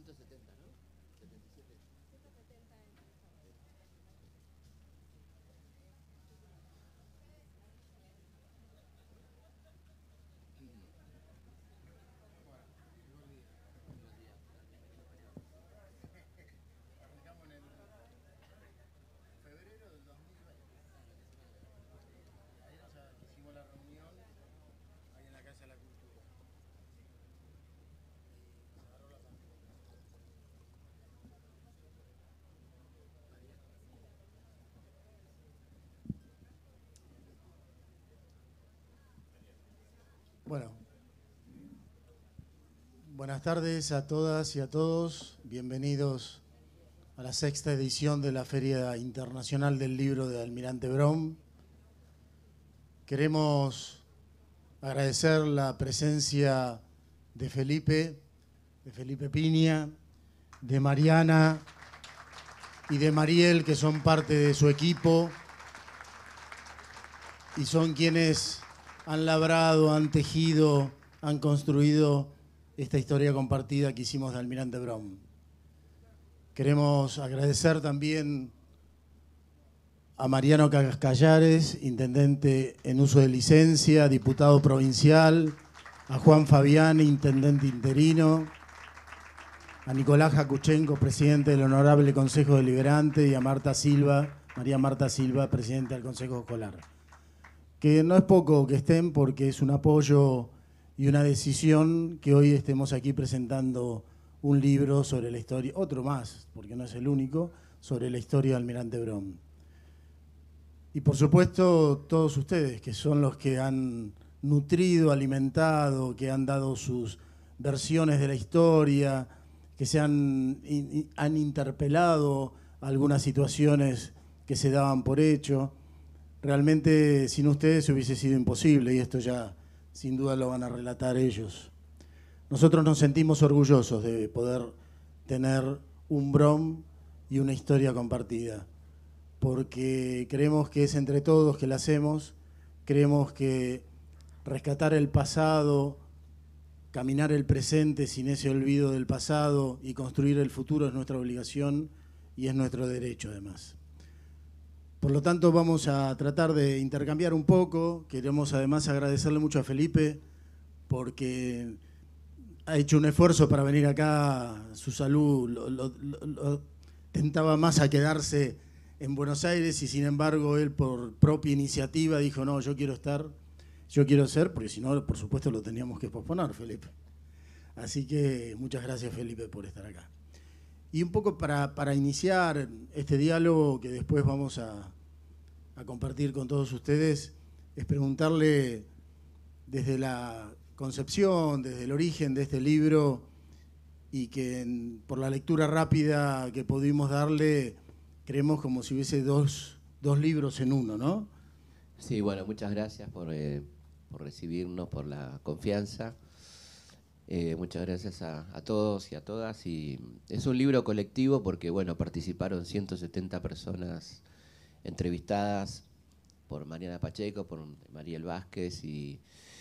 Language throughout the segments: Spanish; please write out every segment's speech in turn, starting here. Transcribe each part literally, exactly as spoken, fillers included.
ciento setenta, ¿no? setenta y siete. Arrancamos en el febrero del dos mil veinte. Ahí nos hicimos la reunión, ahí en la Casa de la Cultura. Y nos agarró la pandemia. Bueno, buenas tardes a todas y a todos. Bienvenidos a la sexta edición de la Feria Internacional del Libro de Almirante Brown. Queremos agradecer la presencia de Felipe, de Felipe Piña, de Mariana y de Mariel, que son parte de su equipo y son quienes han labrado, han tejido, han construido esta historia compartida que hicimos de Almirante Brown. Queremos agradecer también a Mariano Callares, intendente en uso de licencia, diputado provincial, a Juan Fabián, intendente interino, a Nicolás Jacuchenko, presidente del Honorable Consejo Deliberante, y a Marta Silva, María Marta Silva, presidenta del Consejo Escolar. Que no es poco que estén, porque es un apoyo y una decisión que hoy estemos aquí presentando un libro sobre la historia, otro más, porque no es el único, sobre la historia de Almirante Brown. Y por supuesto todos ustedes, que son los que han nutrido, alimentado, que han dado sus versiones de la historia, que se han, han interpelado algunas situaciones que se daban por hecho. Realmente sin ustedes hubiese sido imposible, y esto ya sin duda lo van a relatar ellos. Nosotros nos sentimos orgullosos de poder tener un Brown y una historia compartida, porque creemos que es entre todos que la hacemos, creemos que rescatar el pasado, caminar el presente sin ese olvido del pasado y construir el futuro es nuestra obligación y es nuestro derecho además. Por lo tanto, vamos a tratar de intercambiar un poco. Queremos además agradecerle mucho a Felipe porque ha hecho un esfuerzo para venir acá. Su salud lo, lo, lo, lo tentaba más a quedarse en Buenos Aires y sin embargo él por propia iniciativa dijo no, yo quiero estar, yo quiero ser, porque si no, por supuesto lo teníamos que posponer, Felipe. Así que muchas gracias, Felipe, por estar acá. Y un poco para, para iniciar este diálogo que después vamos a, a compartir con todos ustedes, es preguntarle desde la concepción, desde el origen de este libro, y que en, por la lectura rápida que pudimos darle, creemos como si hubiese dos, dos libros en uno, ¿no? Sí, bueno, muchas gracias por, eh, por recibirnos, por la confianza. Eh, muchas gracias a, a todos y a todas. Y es un libro colectivo porque, bueno, participaron ciento setenta personas entrevistadas por Mariana Pacheco, por Mariel Vázquez, y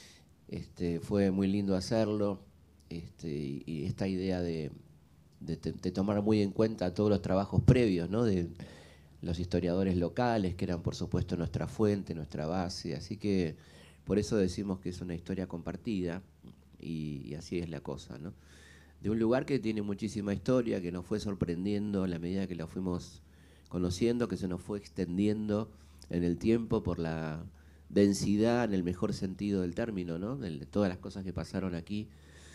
este, fue muy lindo hacerlo. Este, y, y esta idea de, de, de tomar muy en cuenta todos los trabajos previos, ¿no?, de los historiadores locales, que eran por supuesto nuestra fuente, nuestra base. Así que por eso decimos que es una historia compartida. Y, y así es la cosa, ¿no? De un lugar que tiene muchísima historia, que nos fue sorprendiendo a la medida que la fuimos conociendo, que se nos fue extendiendo en el tiempo por la densidad, en el mejor sentido del término, ¿no?, de todas las cosas que pasaron aquí.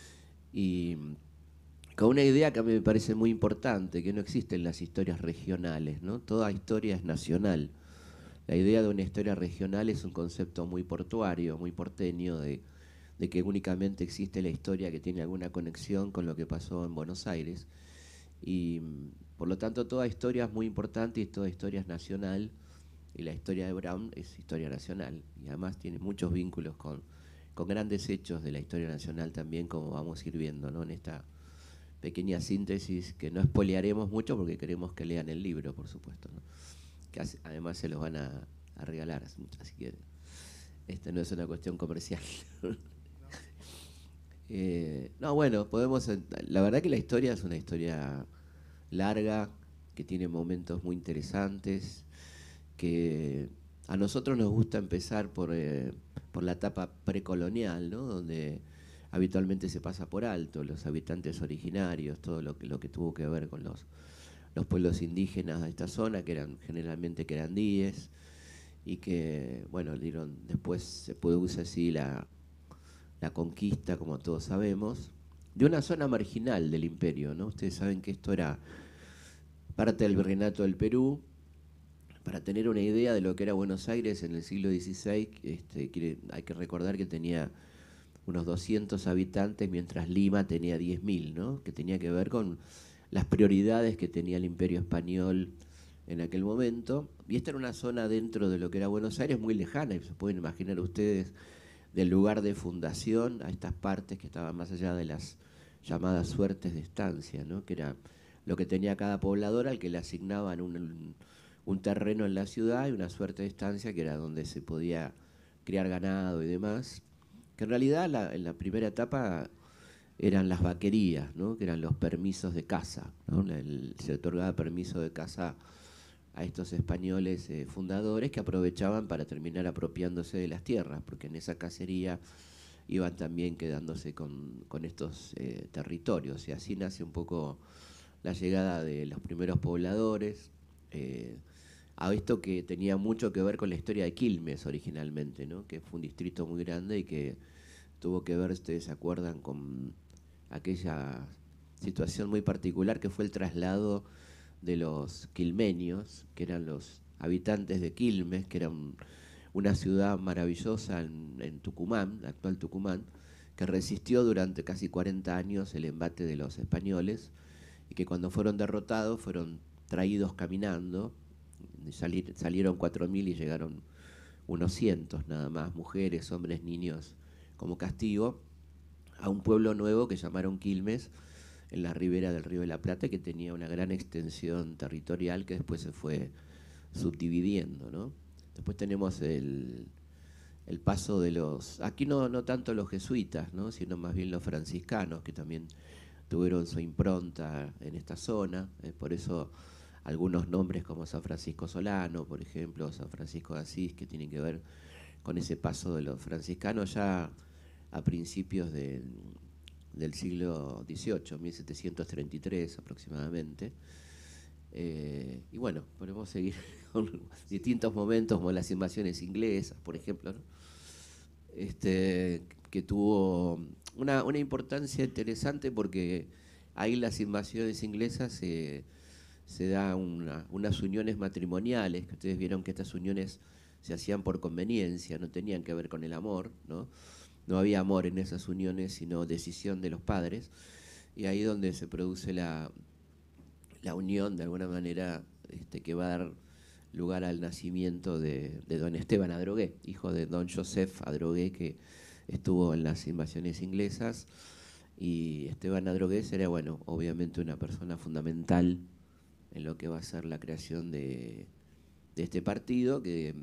Y con una idea que a mí me parece muy importante, que no existen las historias regionales, ¿no? Toda historia es nacional. La idea de una historia regional es un concepto muy portuario, muy porteño, de de que únicamente existe la historia que tiene alguna conexión con lo que pasó en Buenos Aires. Y por lo tanto toda historia es muy importante y toda historia es nacional, y la historia de Brown es historia nacional, y además tiene muchos vínculos con, con grandes hechos de la historia nacional también, como vamos a ir viendo, ¿no?, en esta pequeña síntesis que no espolearemos mucho porque queremos que lean el libro, por supuesto, ¿no?, que además se los van a, a regalar, así que esta no es una cuestión comercial. Eh, no, bueno, podemos. La verdad que la historia es una historia larga, que tiene momentos muy interesantes, que a nosotros nos gusta empezar por, eh, por la etapa precolonial, ¿no? Donde habitualmente se pasa por alto los habitantes originarios, todo lo que, lo que tuvo que ver con los, los pueblos indígenas de esta zona, que eran generalmente querandíes, y que, bueno, dieron, después se produce así la, la conquista, como todos sabemos, de una zona marginal del imperio, ¿no? Ustedes saben que esto era parte del virreinato del Perú. Para tener una idea de lo que era Buenos Aires en el siglo dieciséis, este, quiere, hay que recordar que tenía unos doscientos habitantes, mientras Lima tenía diez mil, ¿no? Que tenía que ver con las prioridades que tenía el Imperio Español en aquel momento. Y esta era una zona dentro de lo que era Buenos Aires muy lejana, y se pueden imaginar ustedes del lugar de fundación a estas partes que estaban más allá de las llamadas suertes de estancia, ¿no? Que era lo que tenía cada poblador, al que le asignaban un, un terreno en la ciudad y una suerte de estancia que era donde se podía criar ganado y demás, que en realidad la, en la primera etapa eran las vaquerías, ¿no? Que eran los permisos de caza, ¿no? El, se otorgaba permiso de caza a estos españoles eh, fundadores, que aprovechaban para terminar apropiándose de las tierras, porque en esa cacería iban también quedándose con, con estos eh, territorios, y así nace un poco la llegada de los primeros pobladores, eh, a esto que tenía mucho que ver con la historia de Quilmes originalmente, ¿no? Que fue un distrito muy grande y que tuvo que ver, ustedes se acuerdan, con aquella situación muy particular que fue el traslado de los quilmeños, que eran los habitantes de Quilmes, que era un, una ciudad maravillosa en, en Tucumán, la actual Tucumán, que resistió durante casi cuarenta años el embate de los españoles, y que cuando fueron derrotados fueron traídos caminando, salir, salieron cuatro mil y llegaron unos cientos nada más, mujeres, hombres, niños, como castigo, a un pueblo nuevo que llamaron Quilmes, en la ribera del Río de la Plata, que tenía una gran extensión territorial que después se fue subdividiendo, ¿no? Después tenemos el, el paso de los, aquí no, no tanto los jesuitas, ¿no? Sino más bien los franciscanos, que también tuvieron su impronta en esta zona, eh, por eso algunos nombres como San Francisco Solano, por ejemplo, San Francisco de Asís, que tienen que ver con ese paso de los franciscanos ya a principios del, del siglo dieciocho, mil setecientos treinta y tres aproximadamente. Eh, y bueno, podemos seguir con distintos momentos, como las invasiones inglesas, por ejemplo, ¿no? Este, que tuvo una, una importancia interesante, porque ahí las invasiones inglesas se, se da una, unas uniones matrimoniales, que ustedes vieron que estas uniones se hacían por conveniencia, no tenían que ver con el amor, ¿no? No había amor en esas uniones, sino decisión de los padres, y ahí donde se produce la, la unión, de alguna manera, este, que va a dar lugar al nacimiento de, de don Esteban Adrogué, hijo de don Joseph Adrogué, que estuvo en las invasiones inglesas. Y Esteban Adrogué era, bueno, obviamente una persona fundamental en lo que va a ser la creación de, de este partido, que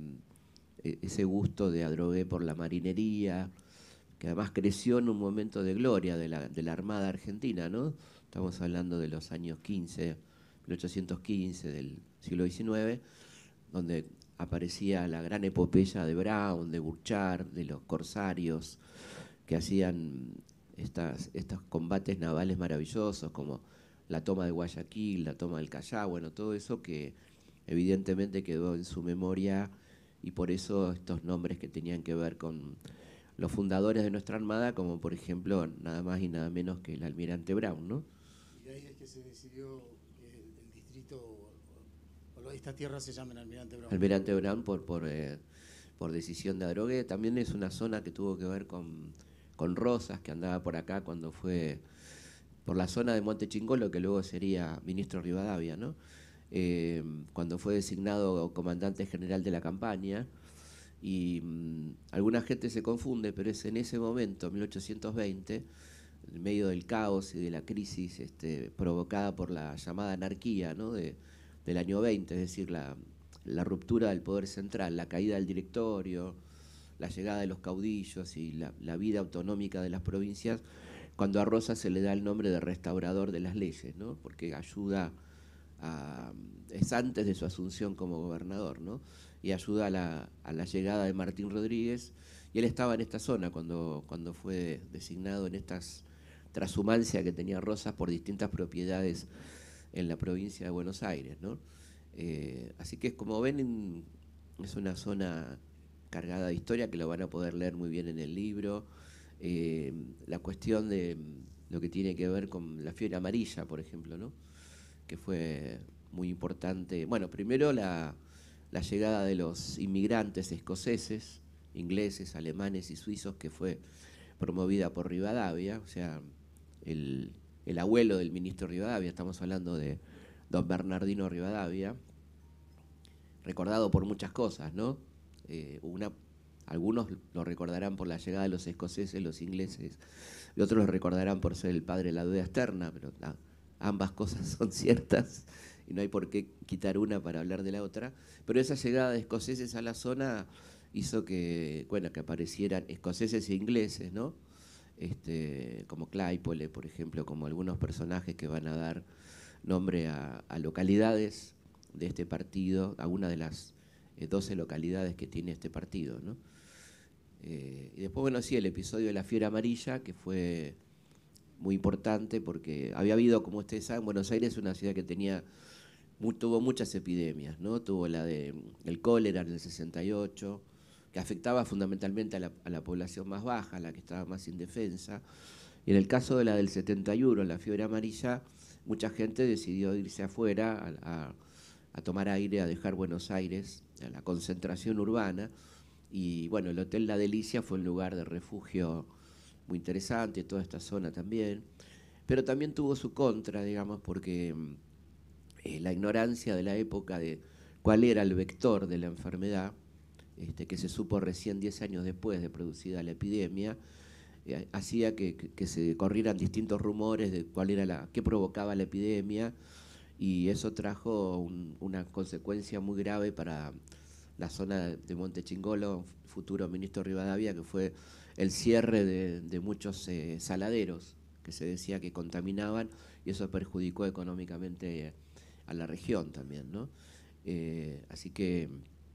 ese gusto de Adrogué por la marinería, que además creció en un momento de gloria de la, de la Armada Argentina, ¿no? Estamos hablando de los años quince, mil ochocientos quince del siglo diecinueve, donde aparecía la gran epopeya de Brown, de Burchard, de los corsarios, que hacían estas, estos combates navales maravillosos, como la toma de Guayaquil, la toma del Callao, bueno, todo eso que evidentemente quedó en su memoria, y por eso estos nombres que tenían que ver con los fundadores de nuestra Armada, como por ejemplo nada más y nada menos que el almirante Brown, ¿no? Y de ahí es que se decidió que el, el distrito, o esta tierra se llama el almirante Brown. Almirante Brown por, por, eh, por decisión de Adrogué. También es una zona que tuvo que ver con, con Rosas, que andaba por acá cuando fue por la zona de Monte Chingolo, que luego sería ministro Rivadavia, ¿no? Eh, cuando fue designado comandante general de la campaña. Y mmm, alguna gente se confunde, pero es en ese momento, mil ochocientos veinte, en medio del caos y de la crisis este, provocada por la llamada anarquía, ¿no? de, del año veinte, es decir, la, la ruptura del poder central, la caída del directorio, la llegada de los caudillos y la, la vida autonómica de las provincias, cuando a Rosas se le da el nombre de restaurador de las leyes, ¿no? Porque ayuda a, es antes de su asunción como gobernador, ¿no? Y ayuda a la, a la llegada de Martín Rodríguez, y él estaba en esta zona cuando, cuando fue designado en estas transhumancias que tenía Rosas por distintas propiedades en la provincia de Buenos Aires, ¿no? Eh, así que, como ven, es una zona cargada de historia que lo van a poder leer muy bien en el libro. Eh, la cuestión de lo que tiene que ver con la fiebre amarilla, por ejemplo, ¿no? Que fue muy importante. Bueno, primero la, la llegada de los inmigrantes escoceses, ingleses, alemanes y suizos, que fue promovida por Rivadavia, o sea, el, el abuelo del ministro Rivadavia, estamos hablando de don Bernardino Rivadavia, recordado por muchas cosas, ¿no? Eh, una, algunos lo recordarán por la llegada de los escoceses, los ingleses, y otros lo recordarán por ser el padre de la deuda externa, pero la, ambas cosas son ciertas y no hay por qué quitar una para hablar de la otra. Pero esa llegada de escoceses a la zona hizo que, bueno, que aparecieran escoceses e ingleses, ¿no? Este, como Claypole, por ejemplo, como algunos personajes que van a dar nombre a, a localidades de este partido, a una de las eh, doce localidades que tiene este partido, ¿no? Eh, y después, bueno, sí, el episodio de la fiebre amarilla, que fue muy importante porque había habido, como ustedes saben, Buenos Aires es una ciudad que tenía, muy, tuvo muchas epidemias, ¿no? Tuvo la de el cólera en el sesenta y ocho, que afectaba fundamentalmente a la, a la población más baja, a la que estaba más indefensa. Y en el caso de la del setenta y uno, la fiebre amarilla, mucha gente decidió irse afuera a, a, a tomar aire, a dejar Buenos Aires, a la concentración urbana. Y bueno, el Hotel La Delicia fue un lugar de refugio muy interesante, toda esta zona también. Pero también tuvo su contra, digamos, porque eh, la ignorancia de la época de cuál era el vector de la enfermedad, este, que se supo recién diez años después de producida la epidemia, eh, hacía que, que, que se corrieran distintos rumores de cuál era la, qué provocaba la epidemia, y eso trajo un, una consecuencia muy grave para la zona de Montechingolo, futuro ministro Rivadavia, que fue el cierre de, de muchos eh, saladeros que se decía que contaminaban, y eso perjudicó económicamente a la región también, ¿no? Eh, así que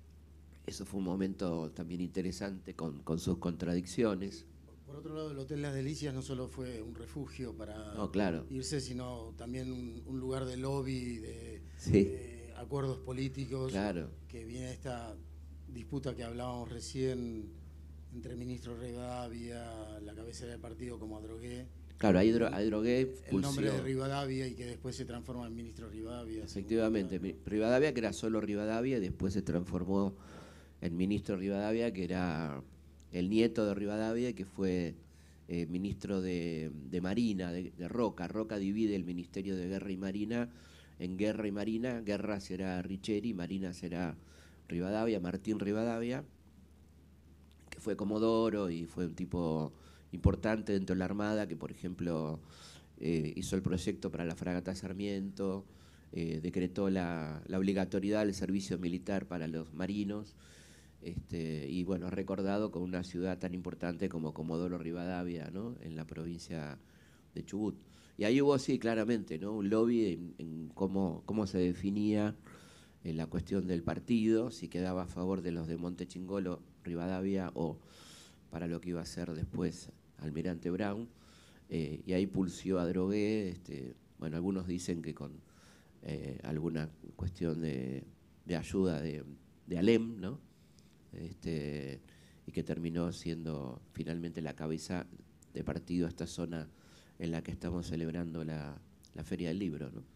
eso fue un momento también interesante con, con sus contradicciones. Por otro lado, el Hotel Las Delicias no solo fue un refugio para no, claro. irse, sino también un, un lugar de lobby, de, sí. de acuerdos políticos, claro. que viene esta disputa que hablábamos recién entre el ministro Rivadavia, la cabecera del partido, como Adrogué. Claro, ahí Adrogué el nombre de Rivadavia, y que después se transforma en ministro Rivadavia. Efectivamente, Rivadavia, que era solo Rivadavia, y después se transformó en ministro Rivadavia, que era el nieto de Rivadavia, que fue eh, ministro de, de Marina, de, de Roca. Roca divide el Ministerio de Guerra y Marina en Guerra y Marina. Guerra será Richeri, Marina será Rivadavia, Martín Rivadavia, que fue comodoro y fue un tipo importante dentro de la Armada, que por ejemplo eh, hizo el proyecto para la fragata Sarmiento, eh, decretó la, la obligatoriedad del servicio militar para los marinos, este, y bueno, recordado con una ciudad tan importante como Comodoro Rivadavia, ¿no? En la provincia de Chubut. Y ahí hubo, sí, claramente, ¿no? Un lobby en, en cómo, cómo se definía en la cuestión del partido, si quedaba a favor de los de Montechingolo, Rivadavia, o para lo que iba a ser después Almirante Brown, eh, y ahí pulsió a Adrogué, este, bueno, algunos dicen que con eh, alguna cuestión de, de ayuda de, de Alem, ¿no? Este, y que terminó siendo finalmente la cabeza de partido a esta zona en la que estamos celebrando la, la Feria del Libro, ¿no?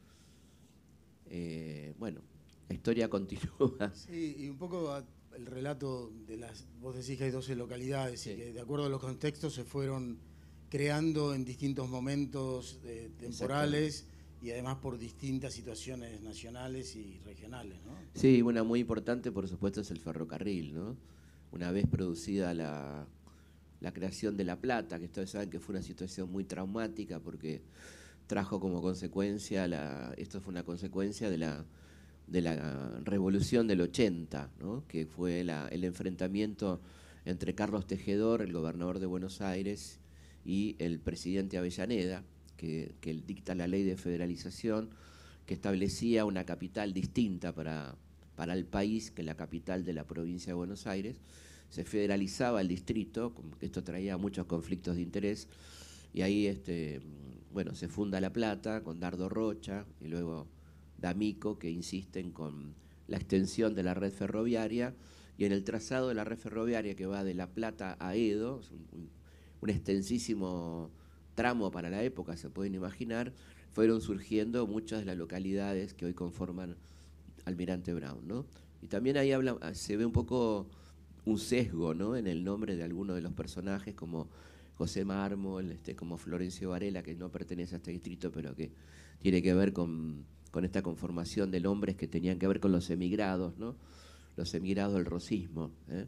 Eh, bueno, la historia continúa. Sí, y un poco el relato de las, vos decís que hay doce localidades, sí, y que de acuerdo a los contextos se fueron creando en distintos momentos eh, temporales y además por distintas situaciones nacionales y regionales, ¿no? Sí, una muy importante, por supuesto, es el ferrocarril, ¿no? Una vez producida la, la creación de La Plata, que ustedes saben que fue una situación muy traumática porque trajo como consecuencia, la, esto fue una consecuencia de la, de la revolución del ochenta, ¿no? Que fue la, el enfrentamiento entre Carlos Tejedor, el gobernador de Buenos Aires, y el presidente Avellaneda, que, que dicta la ley de federalización, que establecía una capital distinta para, para el país que la capital de la provincia de Buenos Aires. Se federalizaba el distrito, esto traía muchos conflictos de interés, y ahí este, bueno, se funda La Plata con Dardo Rocha y luego D'Amico, que insisten con la extensión de la red ferroviaria, y en el trazado de la red ferroviaria que va de La Plata a Edo, es un, un, un extensísimo tramo para la época, se pueden imaginar, fueron surgiendo muchas de las localidades que hoy conforman Almirante Brown, ¿no? Y también ahí habla, se ve un poco un sesgo, ¿no?, en el nombre de algunos de los personajes, como José Mármol, este, como Florencio Varela, que no pertenece a este distrito, pero que tiene que ver con, con esta conformación de nombres que tenían que ver con los emigrados, ¿no?, los emigrados del rosismo, ¿eh?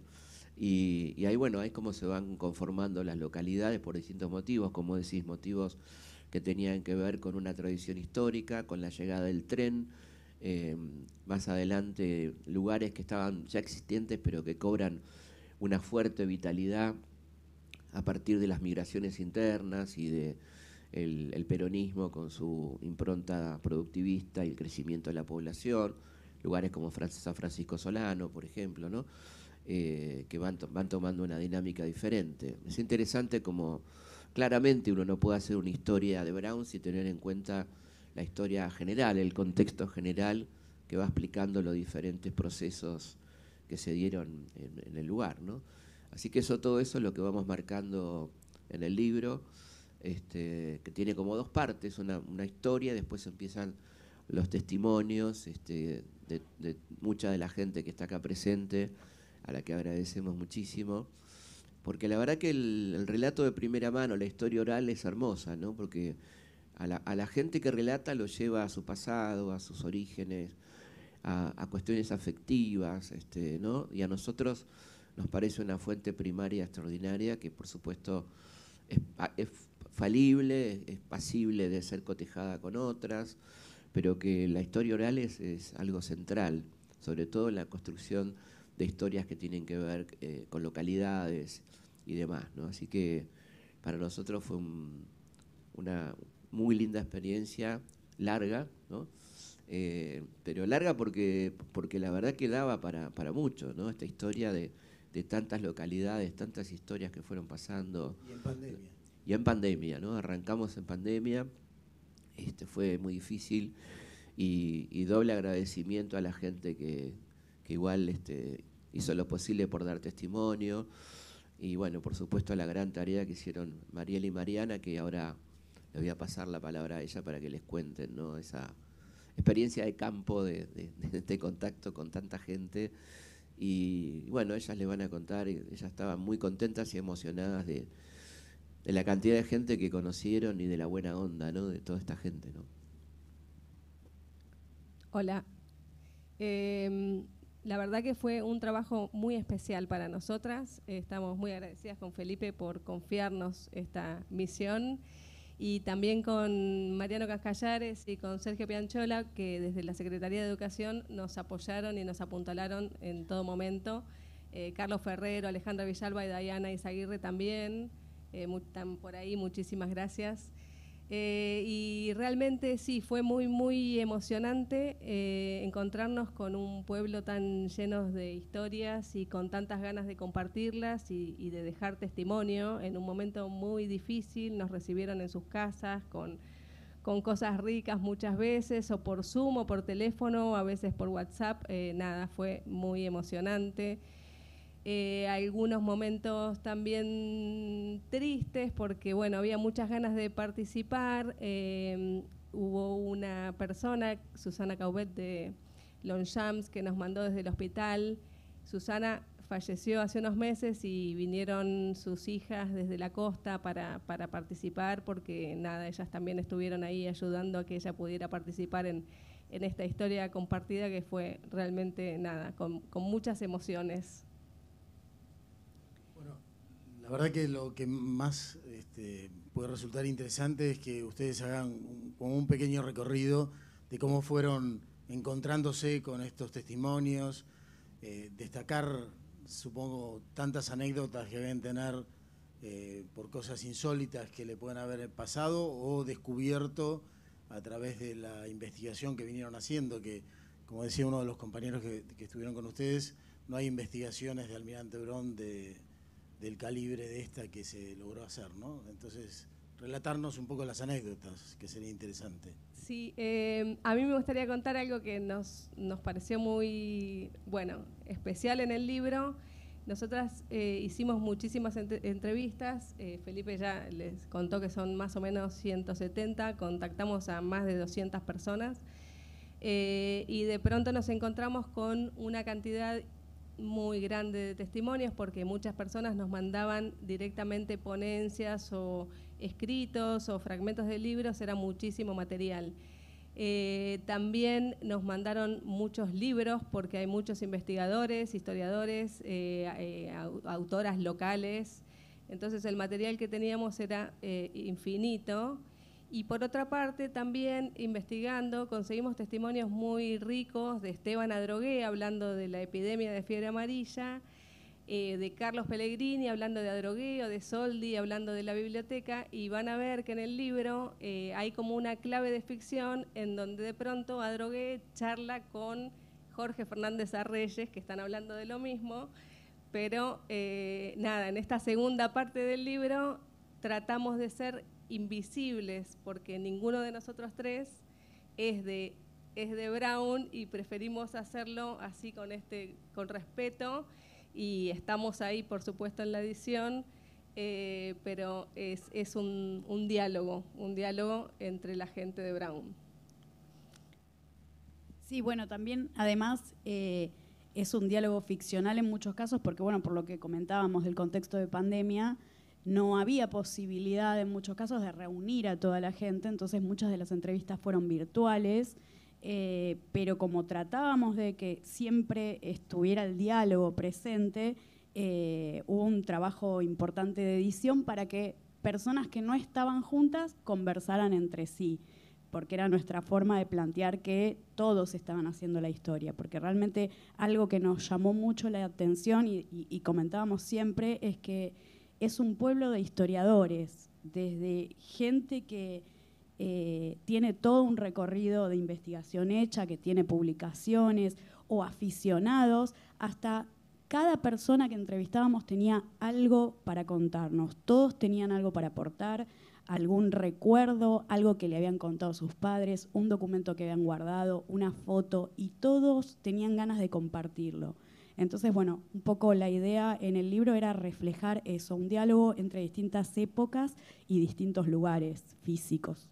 Y, y ahí, bueno, ahí cómo se van conformando las localidades por distintos motivos, como decís, motivos que tenían que ver con una tradición histórica, con la llegada del tren, eh, más adelante lugares que estaban ya existentes pero que cobran una fuerte vitalidad a partir de las migraciones internas y de el, el peronismo con su impronta productivista y el crecimiento de la población, lugares como San Francisco Solano, por ejemplo, ¿no?, eh, que van, to van tomando una dinámica diferente. Es interesante como claramente uno no puede hacer una historia de Brown sin tener en cuenta la historia general, el contexto general que va explicando los diferentes procesos que se dieron en, en el lugar, ¿no? Así que eso, todo eso es lo que vamos marcando en el libro, este, que tiene como dos partes, una, una historia, después empiezan los testimonios este, de, de mucha de la gente que está acá presente, a la que agradecemos muchísimo, porque la verdad que el, el relato de primera mano, la historia oral es hermosa, ¿no?, porque a la, a la gente que relata lo lleva a su pasado, a sus orígenes, a, a cuestiones afectivas, este, ¿no?, y a nosotros nos parece una fuente primaria extraordinaria que, por supuesto, es, es falible, es pasible de ser cotejada con otras, pero que la historia oral es, es algo central, sobre todo en la construcción de historias que tienen que ver eh, con localidades y demás, ¿no? Así que para nosotros fue un, una muy linda experiencia, larga, ¿no? Eh, pero larga porque, porque la verdad que daba para, para mucho, ¿no?, esta historia de, de tantas localidades, tantas historias que fueron pasando. Y en pandemia. Y en pandemia, ¿no? Arrancamos en pandemia, este, fue muy difícil, y, y doble agradecimiento a la gente que, que igual este, hizo lo posible por dar testimonio, y bueno, por supuesto a la gran tarea que hicieron Mariela y Mariana, que ahora le voy a pasar la palabra a ella para que les cuenten, ¿no?, esa experiencia de campo, de, de, de este contacto con tanta gente. Y bueno, ellas le van a contar, ellas estaban muy contentas y emocionadas de, de la cantidad de gente que conocieron y de la buena onda, ¿no?, de toda esta gente, ¿no? Hola. Eh, la verdad que fue un trabajo muy especial para nosotras. Eh, estamos muy agradecidas con Felipe por confiarnos esta misión, y también con Mariano Cascallares y con Sergio Pianchola, que desde la Secretaría de Educación nos apoyaron y nos apuntalaron en todo momento. Eh, Carlos Ferrero, Alejandra Villalba y Dayana Izaguirre también, eh, están por ahí, muchísimas gracias. Eh, y realmente sí, fue muy, muy emocionante eh, encontrarnos con un pueblo tan lleno de historias y con tantas ganas de compartirlas y, y de dejar testimonio en un momento muy difícil. Nos recibieron en sus casas con, con cosas ricas muchas veces, o por Zoom o por teléfono, a veces por WhatsApp. Eh, nada, fue muy emocionante. Eh, algunos momentos también tristes porque, bueno, había muchas ganas de participar. Eh, hubo una persona, Susana Caubet de Longchamps, que nos mandó desde el hospital. Susana falleció hace unos meses y vinieron sus hijas desde la costa para, para participar, porque nada, ellas también estuvieron ahí ayudando a que ella pudiera participar en, en esta historia compartida, que fue realmente nada, con, con muchas emociones. La verdad que lo que más este, puede resultar interesante es que ustedes hagan un, como un pequeño recorrido de cómo fueron encontrándose con estos testimonios, eh, destacar, supongo, tantas anécdotas que deben tener eh, por cosas insólitas que le pueden haber pasado o descubierto a través de la investigación que vinieron haciendo, que, como decía uno de los compañeros que, que estuvieron con ustedes, no hay investigaciones de Almirante Brown de, del calibre de esta que se logró hacer, ¿no? Entonces, relatarnos un poco las anécdotas, que sería interesante. Sí, eh, a mí me gustaría contar algo que nos, nos pareció muy, bueno, especial en el libro. Nosotras eh, hicimos muchísimas ent entrevistas, eh, Felipe ya les contó que son más o menos ciento setenta, contactamos a más de doscientas personas eh, y de pronto nos encontramos con una cantidad muy grande de testimonios porque muchas personas nos mandaban directamente ponencias o escritos o fragmentos de libros, era muchísimo material. Eh, también nos mandaron muchos libros porque hay muchos investigadores, historiadores, eh, eh, autoras locales, entonces el material que teníamos era eh, infinito. Y por otra parte, también investigando, conseguimos testimonios muy ricos de Esteban Adrogué hablando de la epidemia de fiebre amarilla, eh, de Carlos Pellegrini hablando de Adrogué o de Soldi hablando de la biblioteca, y van a ver que en el libro eh, hay como una clave de ficción en donde de pronto Adrogué charla con Jorge Fernández Arreyes, que están hablando de lo mismo, pero eh, nada, en esta segunda parte del libro tratamos de ser invisibles porque ninguno de nosotros tres es de, es de Brown y preferimos hacerlo así con, este, con respeto y estamos ahí por supuesto en la edición, eh, pero es, es un, un diálogo, un diálogo entre la gente de Brown. Sí, bueno, también además eh, es un diálogo ficcional en muchos casos porque, bueno, por lo que comentábamos del contexto de pandemia, no había posibilidad en muchos casos de reunir a toda la gente, entonces muchas de las entrevistas fueron virtuales, eh, pero como tratábamos de que siempre estuviera el diálogo presente, eh, hubo un trabajo importante de edición para que personas que no estaban juntas conversaran entre sí, porque era nuestra forma de plantear que todos estaban haciendo la historia, porque realmente algo que nos llamó mucho la atención y, y, y comentábamos siempre es que es un pueblo de historiadores, desde gente que eh, tiene todo un recorrido de investigación hecha, que tiene publicaciones, o aficionados, hasta cada persona que entrevistábamos tenía algo para contarnos, todos tenían algo para aportar, algún recuerdo, algo que le habían contado sus padres, un documento que habían guardado, una foto, y todos tenían ganas de compartirlo. Entonces, bueno, un poco la idea en el libro era reflejar eso, un diálogo entre distintas épocas y distintos lugares físicos.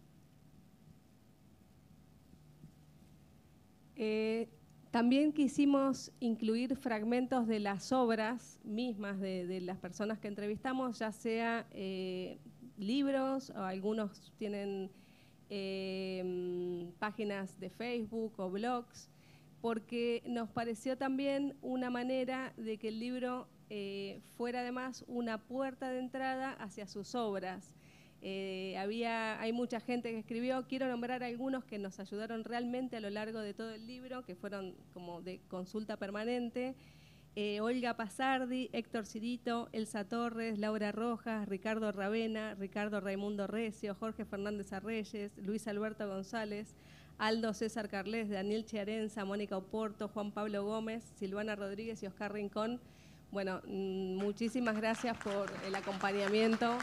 Eh, también quisimos incluir fragmentos de las obras mismas de, de las personas que entrevistamos, ya sea eh, libros, o algunos tienen eh, páginas de Facebook o blogs, porque nos pareció también una manera de que el libro eh, fuera además una puerta de entrada hacia sus obras. Eh, había, hay mucha gente que escribió, quiero nombrar algunos que nos ayudaron realmente a lo largo de todo el libro, que fueron como de consulta permanente. Eh, Olga Pasardi, Héctor Cirito, Elsa Torres, Laura Rojas, Ricardo Ravena, Ricardo Raimundo Recio, Jorge Fernández Arreyes, Luis Alberto González, Aldo César Carles, Daniel Chiarenza, Mónica Oporto, Juan Pablo Gómez, Silvana Rodríguez y Oscar Rincón. Bueno, muchísimas gracias por el acompañamiento.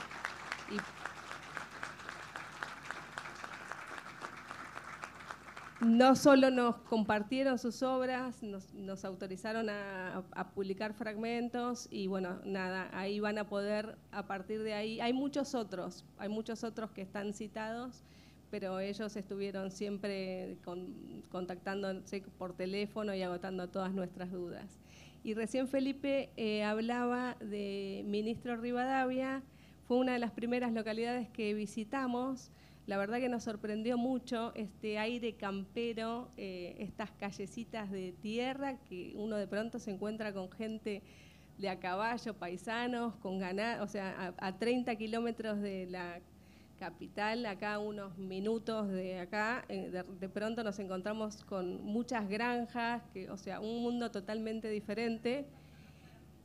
Y no solo nos compartieron sus obras, nos, nos autorizaron a, a publicar fragmentos y bueno, nada, ahí van a poder, a partir de ahí, hay muchos otros, hay muchos otros que están citados, pero ellos estuvieron siempre con, contactándose por teléfono y agotando todas nuestras dudas. Y recién Felipe eh, hablaba de Ministro Rivadavia, fue una de las primeras localidades que visitamos. La verdad que nos sorprendió mucho este aire campero, eh, estas callecitas de tierra que uno de pronto se encuentra con gente de a caballo, paisanos, con ganado, o sea, a, a treinta kilómetros de la capital, acá unos minutos de acá, eh, de, de pronto nos encontramos con muchas granjas, que, o sea, un mundo totalmente diferente.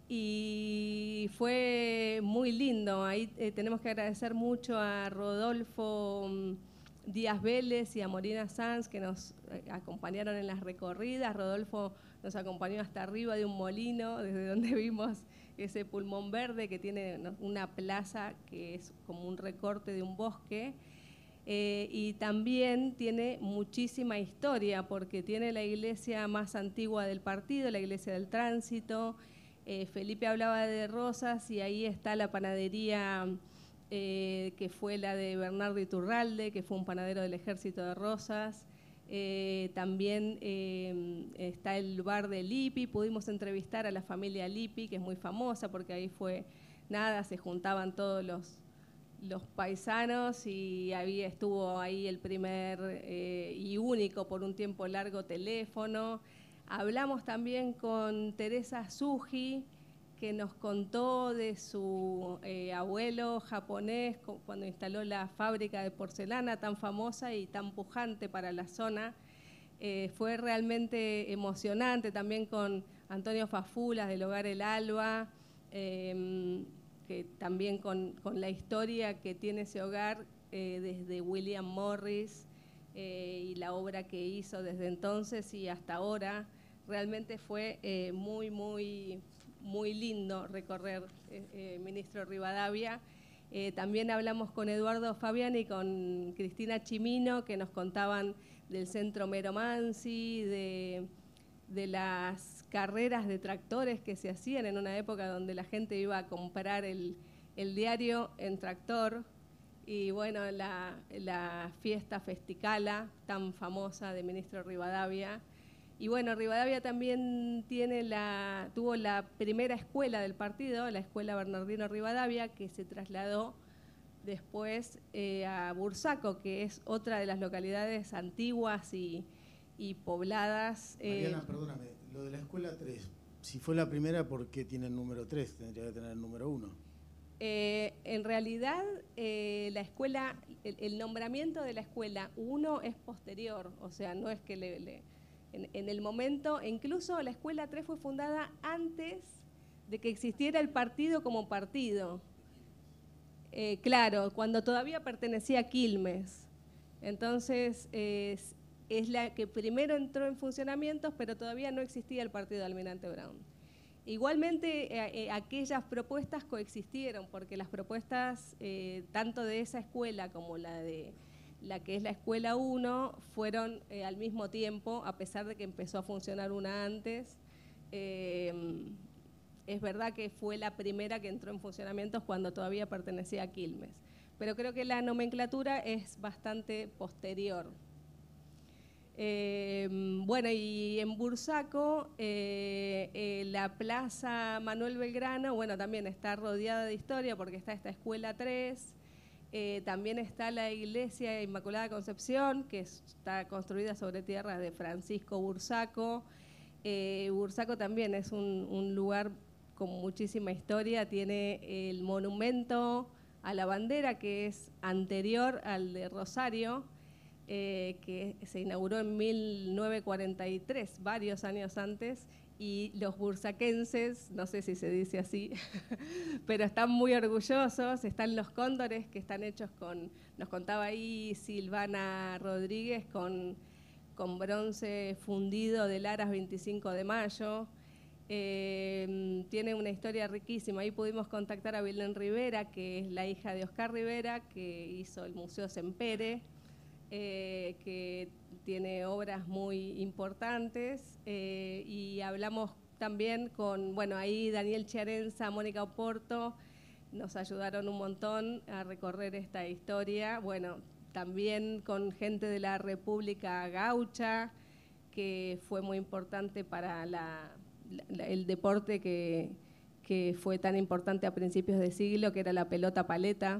y fue muy lindo. Ahí eh, tenemos que agradecer mucho a Rodolfo Díaz Vélez y a Morina Sanz, que nos acompañaron en las recorridas. Rodolfo nos acompañó hasta arriba de un molino, desde donde vimos ese pulmón verde que tiene una plaza que es como un recorte de un bosque. Eh, y también tiene muchísima historia, porque tiene la iglesia más antigua del partido, la iglesia del Tránsito. Eh, Felipe hablaba de Rosas y ahí está la panadería eh, que fue la de Bernardo Iturralde, que fue un panadero del ejército de Rosas. Eh, también eh, está el bar de Lippi. Pudimos entrevistar a la familia Lippi, que es muy famosa porque ahí fue, nada, se juntaban todos los, los paisanos y había, estuvo ahí el primer eh, y único por un tiempo largo teléfono. Hablamos también con Teresa Suji, que nos contó de su eh, abuelo japonés cuando instaló la fábrica de porcelana tan famosa y tan pujante para la zona. Eh, fue realmente emocionante, también con Antonio Fafulas del Hogar El Alba, eh, que también con, con la historia que tiene ese hogar eh, desde William Morris eh, y la obra que hizo desde entonces y hasta ahora. Realmente fue eh, muy, muy... muy lindo recorrer eh, eh, Ministro Rivadavia. Eh, también hablamos con Eduardo Fabiani y con Cristina Chimino, que nos contaban del Centro Meromansi, de, de las carreras de tractores que se hacían en una época donde la gente iba a comprar el, el diario en tractor, y bueno, la, la fiesta festicala tan famosa de Ministro Rivadavia. Y bueno, Rivadavia también tiene la, tuvo la primera escuela del partido, la Escuela Bernardino Rivadavia, que se trasladó después eh, a Bursaco, que es otra de las localidades antiguas y, y pobladas. Eh, Mariana, perdóname, lo de la escuela tres, si fue la primera, ¿por qué tiene el número tres? Tendría que tener el número uno. Eh, en realidad, eh, la escuela, el, el nombramiento de la escuela uno es posterior, o sea, no es que le... le En, en el momento, incluso la Escuela tres fue fundada antes de que existiera el partido como partido. Eh, claro, cuando todavía pertenecía a Quilmes. Entonces, es, es la que primero entró en funcionamiento, pero todavía no existía el partido de Almirante Brown. Igualmente, eh, eh, aquellas propuestas coexistieron, porque las propuestas, eh, tanto de esa escuela como la de... la que es la Escuela uno, fueron eh, al mismo tiempo, a pesar de que empezó a funcionar una antes. Eh, es verdad que fue la primera que entró en funcionamiento cuando todavía pertenecía a Quilmes, pero creo que la nomenclatura es bastante posterior. Eh, bueno, y en Bursaco, eh, eh, la Plaza Manuel Belgrano, bueno, también está rodeada de historia porque está esta Escuela tres. Eh, también está la Iglesia Inmaculada Concepción, que está construida sobre tierras de Francisco Bursaco. Eh, Bursaco también es un, un lugar con muchísima historia, tiene el monumento a la bandera, que es anterior al de Rosario, eh, que se inauguró en mil novecientos cuarenta y tres, varios años antes, y los bursaquenses, no sé si se dice así, pero están muy orgullosos. Están los cóndores que están hechos con, nos contaba ahí Silvana Rodríguez, con, con bronce fundido del Aras veinticinco de mayo. Eh, tiene una historia riquísima. Ahí pudimos contactar a Belén Rivera, que es la hija de Oscar Rivera, que hizo el Museo Sempere, eh, que tiene obras muy importantes, eh, y hablamos también con, bueno, ahí Daniel Chiarenza, Mónica Oporto, nos ayudaron un montón a recorrer esta historia. Bueno, también con gente de la República Gaucha, que fue muy importante para la, la, el deporte que, que fue tan importante a principios de siglo, que era la pelota paleta.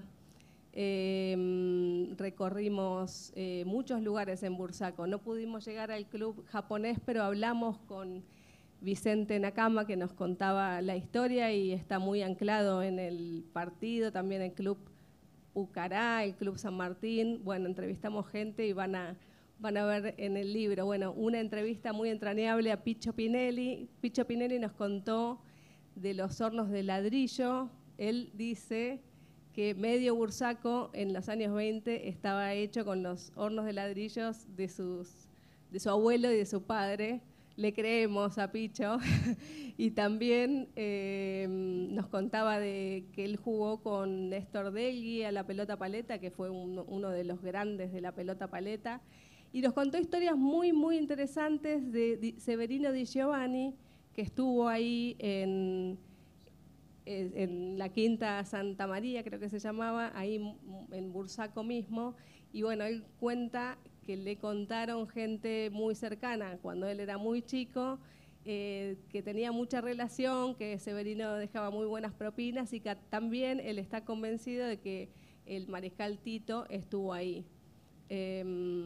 Eh, recorrimos eh, muchos lugares en Bursaco. No pudimos llegar al club japonés, pero hablamos con Vicente Nakama, que nos contaba la historia y está muy anclado en el partido, también el club Pucará, el club San Martín. Bueno, entrevistamos gente y van a, van a ver en el libro. Bueno, una entrevista muy entrañable a Picho Pinelli. Picho Pinelli nos contó de los hornos de ladrillo. Él dice que medio Bursaco en los años veinte estaba hecho con los hornos de ladrillos de, sus, de su abuelo y de su padre. Le creemos a Picho. Y también eh, nos contaba de que él jugó con Néstor Delgui a la pelota paleta, que fue uno, uno de los grandes de la pelota paleta. Y nos contó historias muy, muy interesantes de Severino Di Giovanni, que estuvo ahí en, en la Quinta Santa María, creo que se llamaba, ahí en Bursaco mismo. Y bueno, él cuenta que le contaron gente muy cercana cuando él era muy chico, eh, que tenía mucha relación, que Severino dejaba muy buenas propinas y que también él está convencido de que el mariscal Tito estuvo ahí. Eh,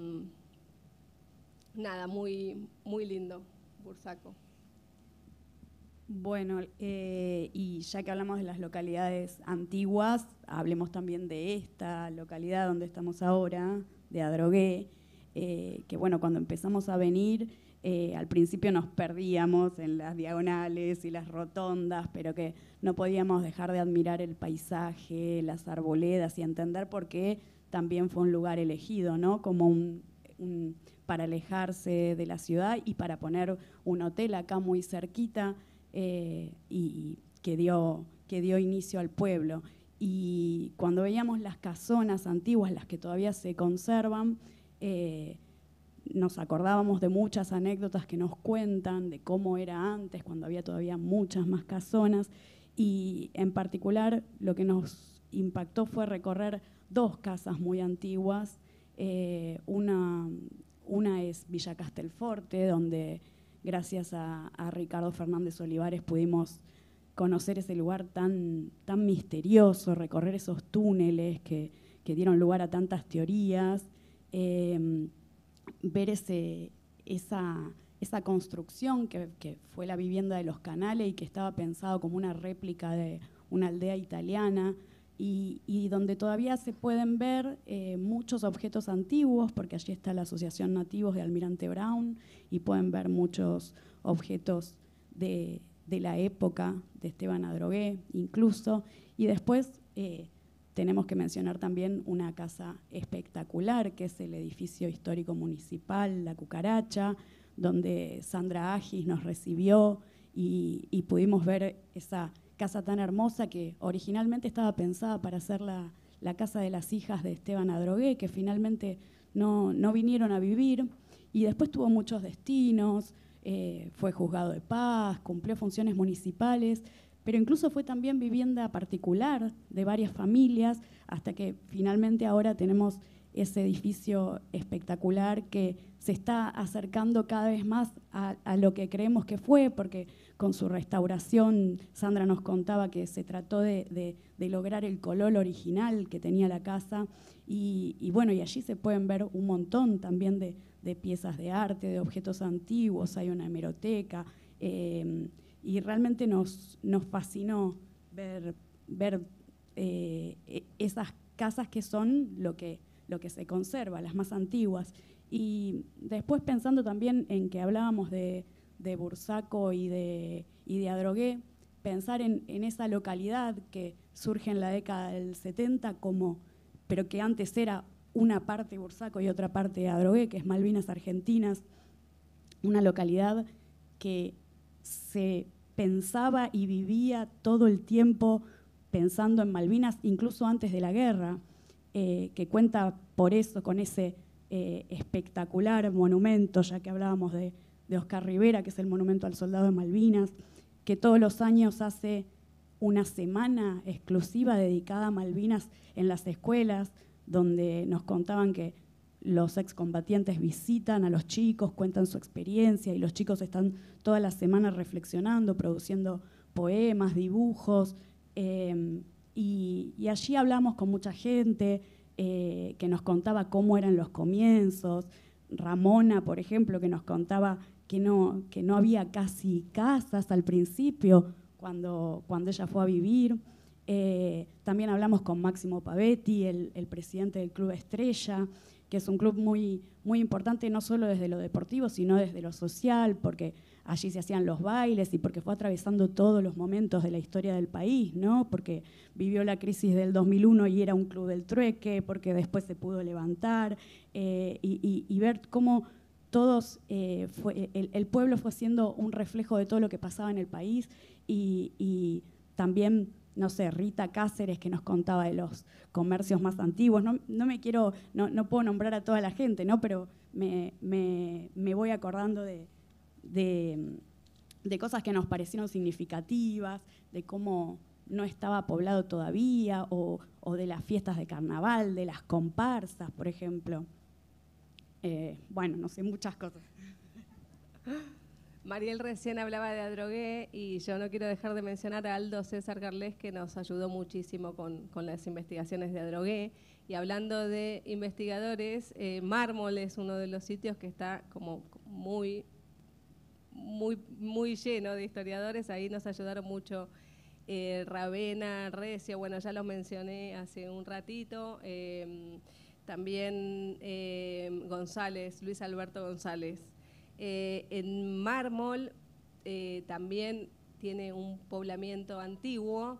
nada, muy, muy lindo, Bursaco. Bueno, eh, y ya que hablamos de las localidades antiguas, hablemos también de esta localidad donde estamos ahora, de Adrogué, eh, que bueno, cuando empezamos a venir, eh, al principio nos perdíamos en las diagonales y las rotondas, pero que no podíamos dejar de admirar el paisaje, las arboledas y entender por qué también fue un lugar elegido, ¿no? Como un, un, para alejarse de la ciudad y para poner un hotel acá muy cerquita. Eh, y que dio, que dio inicio al pueblo. Y cuando veíamos las casonas antiguas, las que todavía se conservan, eh, nos acordábamos de muchas anécdotas que nos cuentan de cómo era antes, cuando había todavía muchas más casonas, y en particular lo que nos impactó fue recorrer dos casas muy antiguas. Eh, una, una es Villa Castelforte, donde gracias a, a Ricardo Fernández Olivares pudimos conocer ese lugar tan, tan misterioso, recorrer esos túneles que, que dieron lugar a tantas teorías, eh, ver ese, esa, esa construcción que, que fue la vivienda de los Canales y que estaba pensado como una réplica de una aldea italiana, y, y donde todavía se pueden ver eh, muchos objetos antiguos, porque allí está la Asociación Nativos de Almirante Brown, y pueden ver muchos objetos de, de la época de Esteban Adrogué incluso. Y después eh, tenemos que mencionar también una casa espectacular, que es el edificio histórico municipal, La Cucaracha, donde Sandra Agis nos recibió y, y pudimos ver esa casa tan hermosa que originalmente estaba pensada para ser la, la casa de las hijas de Esteban Adrogué, que finalmente no, no vinieron a vivir, y después tuvo muchos destinos, eh, fue juzgado de paz, cumplió funciones municipales, pero incluso fue también vivienda particular de varias familias, hasta que finalmente ahora tenemos ese edificio espectacular que se está acercando cada vez más a, a lo que creemos que fue, porque con su restauración, Sandra nos contaba que se trató de, de, de lograr el color original que tenía la casa, y, y bueno, y allí se pueden ver un montón también de, de piezas de arte, de objetos antiguos, hay una hemeroteca, eh, y realmente nos, nos fascinó ver, ver eh, esas casas que son lo que, lo que se conserva, las más antiguas. Y después pensando también en que hablábamos de, de Bursaco y de, y de Adrogué, pensar en, en esa localidad que surge en la década del setenta, como, pero que antes era una parte Bursaco y otra parte Adrogué, que es Malvinas Argentinas, una localidad que se pensaba y vivía todo el tiempo pensando en Malvinas, incluso antes de la guerra, eh, que cuenta por eso con ese eh, espectacular monumento, ya que hablábamos de, de Oscar Rivera, que es el monumento al soldado de Malvinas, que todos los años hace una semana exclusiva dedicada a Malvinas en las escuelas, donde nos contaban que los excombatientes visitan a los chicos, cuentan su experiencia, y los chicos están toda la semana reflexionando, produciendo poemas, dibujos, eh, y, y allí hablamos con mucha gente eh, que nos contaba cómo eran los comienzos. Ramona, por ejemplo, que nos contaba que no, que no había casi casas al principio cuando, cuando ella fue a vivir. Eh, también hablamos con Máximo Pavetti, el, el presidente del Club Estrella, que es un club muy, muy importante no solo desde lo deportivo, sino desde lo social, porque allí se hacían los bailes y porque fue atravesando todos los momentos de la historia del país, ¿no? Porque vivió la crisis del dos mil uno y era un club del trueque, porque después se pudo levantar, eh, y, y, y ver cómo todos, eh, fue, el, el pueblo fue siendo un reflejo de todo lo que pasaba en el país, y, y también, no sé, Rita Cáceres, que nos contaba de los comercios más antiguos. No, no me quiero, no, no puedo nombrar a toda la gente, ¿no? Pero me, me, me voy acordando de, de, de cosas que nos parecieron significativas, de cómo no estaba poblado todavía, o, o de las fiestas de carnaval, de las comparsas, por ejemplo. Eh, bueno, no sé, muchas cosas. Mariel recién hablaba de Adrogué y yo no quiero dejar de mencionar a Aldo César Carles, que nos ayudó muchísimo con, con las investigaciones de Adrogué. Y hablando de investigadores, eh, Mármol es uno de los sitios que está como muy, muy, muy lleno de historiadores. Ahí nos ayudaron mucho eh, Ravena, Recio, bueno, ya los mencioné hace un ratito. Eh, también eh, González, Luis Alberto González. Eh, en Mármol eh, también tiene un poblamiento antiguo.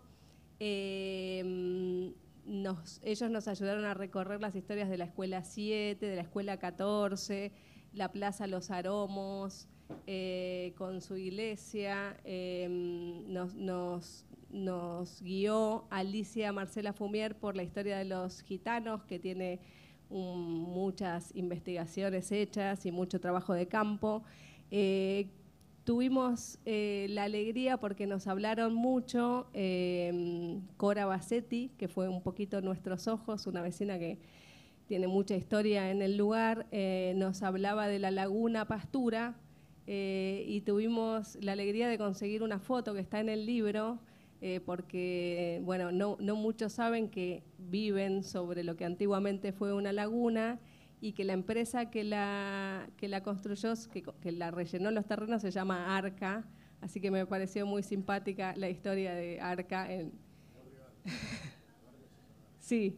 Eh, nos, ellos nos ayudaron a recorrer las historias de la Escuela siete, de la Escuela catorce, la Plaza Los Aromos, eh, con su iglesia. Eh, nos, nos, nos guió Alicia Marcela Fumier por la historia de los gitanos, que tiene Un, muchas investigaciones hechas y mucho trabajo de campo. Eh, tuvimos eh, la alegría porque nos hablaron mucho eh, Cora Bassetti, que fue un poquito Nuestros Ojos, una vecina que tiene mucha historia en el lugar, eh, nos hablaba de la laguna Pastura, eh, y tuvimos la alegría de conseguir una foto que está en el libro, Eh, porque bueno, no, no muchos saben que viven sobre lo que antiguamente fue una laguna y que la empresa que la, que la construyó, que, que la rellenó los terrenos, se llama Arca, así que me pareció muy simpática la historia de Arca. En... sí.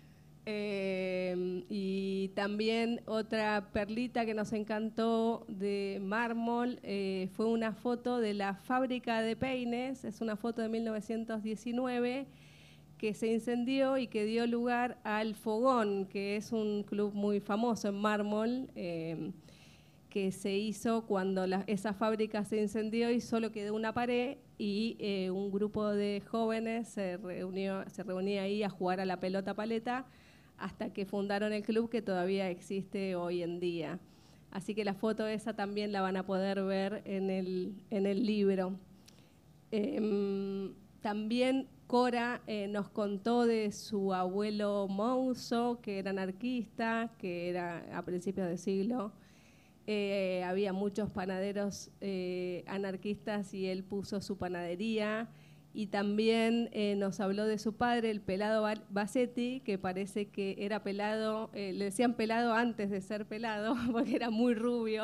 Eh, y también otra perlita que nos encantó de Mármol eh, fue una foto de la fábrica de peines. Es una foto de mil novecientos diecinueve que se incendió y que dio lugar al Fogón, que es un club muy famoso en Mármol, eh, que se hizo cuando la, esa fábrica se incendió y solo quedó una pared, y eh, un grupo de jóvenes se reunió, se reunía ahí a jugar a la pelota paleta, hasta que fundaron el club, que todavía existe hoy en día. Así que la foto esa también la van a poder ver en el, en el libro. Eh, también Cora eh, nos contó de su abuelo Mouso, que era anarquista, que era a principios del siglo. Eh, había muchos panaderos eh, anarquistas y él puso su panadería. Y también eh, nos habló de su padre, el pelado Bassetti, que parece que era pelado, eh, le decían pelado antes de ser pelado, porque era muy rubio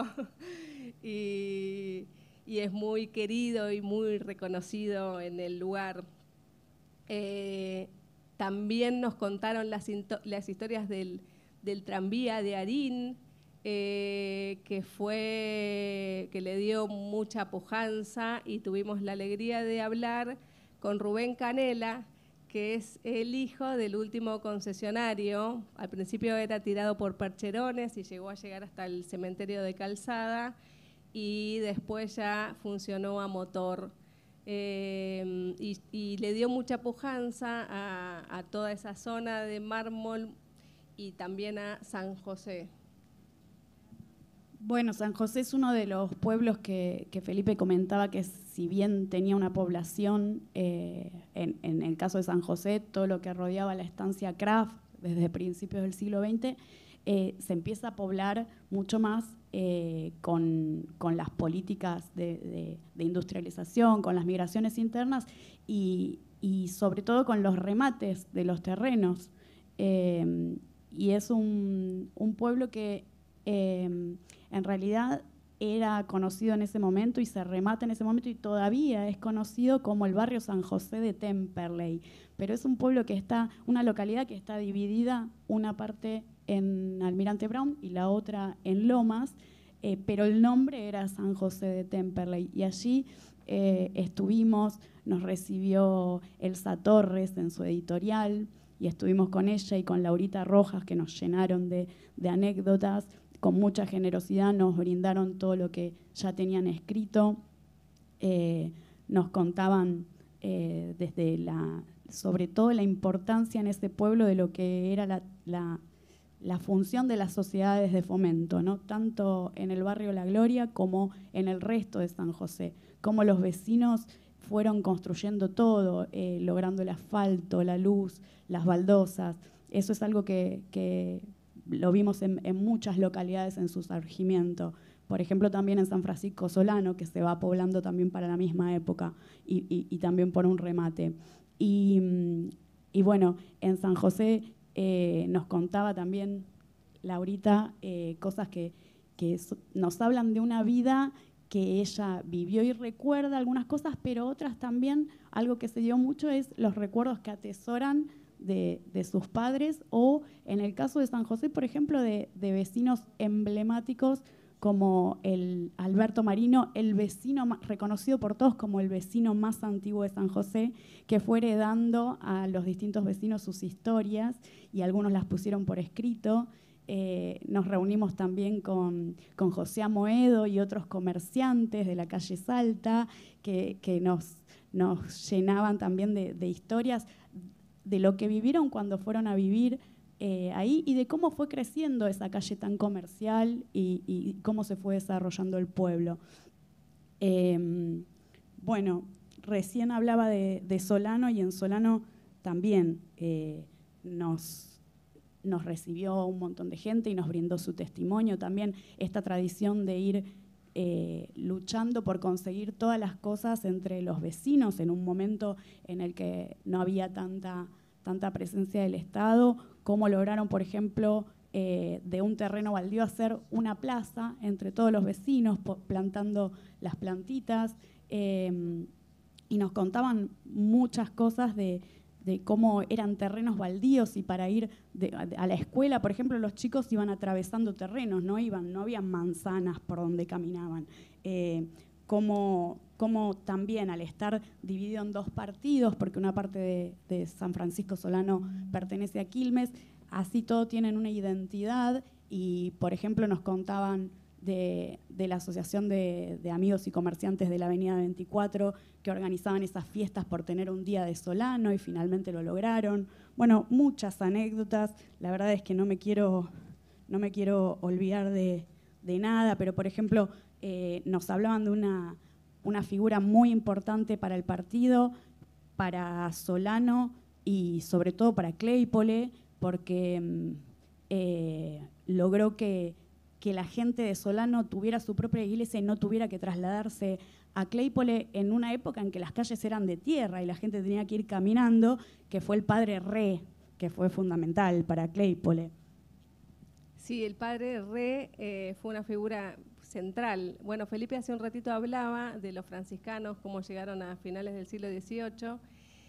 y, y es muy querido y muy reconocido en el lugar. Eh, también nos contaron las, las historias del, del tranvía de Arín, eh, que, fue, que le dio mucha pujanza, y tuvimos la alegría de hablar con Rubén Canela, que es el hijo del último concesionario. Al principio era tirado por percherones y llegó a llegar hasta el cementerio de Calzada, y después ya funcionó a motor. Eh, y, y le dio mucha pujanza a, a toda esa zona de Mármol y también a San José. Bueno, San José es uno de los pueblos que, que Felipe comentaba que, si bien tenía una población, eh, en, en el caso de San José, todo lo que rodeaba la estancia Kraft desde principios del siglo veinte, eh, se empieza a poblar mucho más eh, con, con las políticas de, de, de industrialización, con las migraciones internas y, y sobre todo con los remates de los terrenos. Eh, y es un, un pueblo que eh, en realidad era conocido en ese momento y se remata en ese momento y todavía es conocido como el barrio San José de Temperley, pero es un pueblo que está, una localidad que está dividida, una parte en Almirante Brown y la otra en Lomas, eh, pero el nombre era San José de Temperley. Y allí eh, estuvimos, nos recibió Elsa Torres en su editorial, y estuvimos con ella y con Laurita Rojas, que nos llenaron de, de anécdotas. Con mucha generosidad nos brindaron todo lo que ya tenían escrito. Eh, nos contaban eh, desde la, sobre todo la importancia en ese pueblo de lo que era la, la, la función de las sociedades de fomento, ¿no? Tanto en el barrio La Gloria como en el resto de San José, cómo los vecinos fueron construyendo todo, eh, logrando el asfalto, la luz, las baldosas. Eso es algo que, que lo vimos en, en muchas localidades en su surgimiento. Por ejemplo, también en San Francisco Solano, que se va poblando también para la misma época, y, y, y también por un remate. Y, y bueno, en San José eh, nos contaba también Laurita eh, cosas que, que nos hablan de una vida que ella vivió y recuerda algunas cosas, pero otras también, algo que se dio mucho es los recuerdos que atesoran de, de sus padres, o en el caso de San José, por ejemplo, de, de vecinos emblemáticos como el Alberto Marino, el vecino más, reconocido por todos como el vecino más antiguo de San José, que fue heredando a los distintos vecinos sus historias, y algunos las pusieron por escrito. Eh, nos reunimos también con, con José Amoedo y otros comerciantes de la calle Salta que, que nos, nos llenaban también de, de historias de lo que vivieron cuando fueron a vivir eh, ahí, y de cómo fue creciendo esa calle tan comercial y, y cómo se fue desarrollando el pueblo. Eh, bueno, recién hablaba de, de Solano, y en Solano también eh, nos... nos recibió un montón de gente y nos brindó su testimonio. También esta tradición de ir eh, luchando por conseguir todas las cosas entre los vecinos en un momento en el que no había tanta, tanta presencia del Estado, cómo lograron, por ejemplo, eh, de un terreno baldío hacer una plaza entre todos los vecinos, plantando las plantitas, eh, y nos contaban muchas cosas de de cómo eran terrenos baldíos, y para ir de, a la escuela, por ejemplo, los chicos iban atravesando terrenos, no iban, no había manzanas por donde caminaban. Eh, como, como también al estar dividido en dos partidos, porque una parte de, de San Francisco Solano pertenece a Quilmes, así todos tienen una identidad, y por ejemplo nos contaban de, de la Asociación de, de Amigos y Comerciantes de la Avenida veinticuatro, que organizaban esas fiestas por tener un día de Solano, y finalmente lo lograron. Bueno, muchas anécdotas. La verdad es que no me quiero, no me quiero olvidar de, de nada, pero por ejemplo eh, nos hablaban de una, una figura muy importante para el partido, para Solano y sobre todo para Claypole, porque eh, logró que que la gente de Solano tuviera su propia iglesia y no tuviera que trasladarse a Claypole en una época en que las calles eran de tierra y la gente tenía que ir caminando, que fue el padre Re, que fue fundamental para Claypole. Sí, el padre Re eh, fue una figura central. Bueno, Felipe hace un ratito hablaba de los franciscanos, cómo llegaron a finales del siglo dieciocho,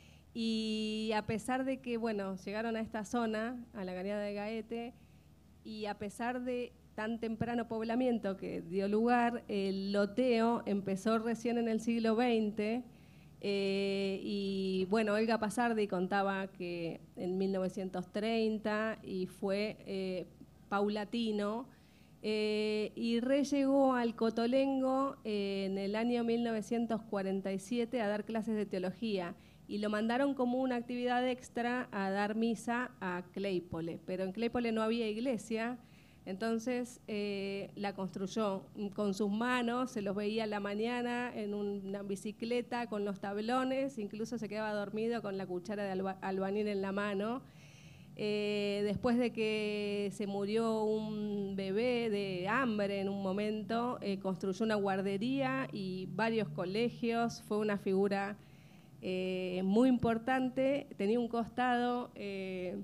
y a pesar de que, bueno, llegaron a esta zona, a la cañada de Gaete, y a pesar de tan temprano poblamiento que dio lugar, el loteo empezó recién en el siglo veinte, eh, y bueno, Olga Pasardi contaba que en mil novecientos treinta, y fue eh, paulatino, eh, y Re llegó al Cotolengo eh, en el año mil novecientos cuarenta y siete a dar clases de teología, y lo mandaron como una actividad extra a dar misa a Claypole, pero en Claypole no había iglesia. Entonces eh, la construyó con sus manos, se los veía a la mañana en una bicicleta con los tablones, incluso se quedaba dormido con la cuchara de alba, albañil en la mano. Eh, después de que se murió un bebé de hambre en un momento, eh, construyó una guardería y varios colegios, fue una figura eh, muy importante, tenía un costado eh,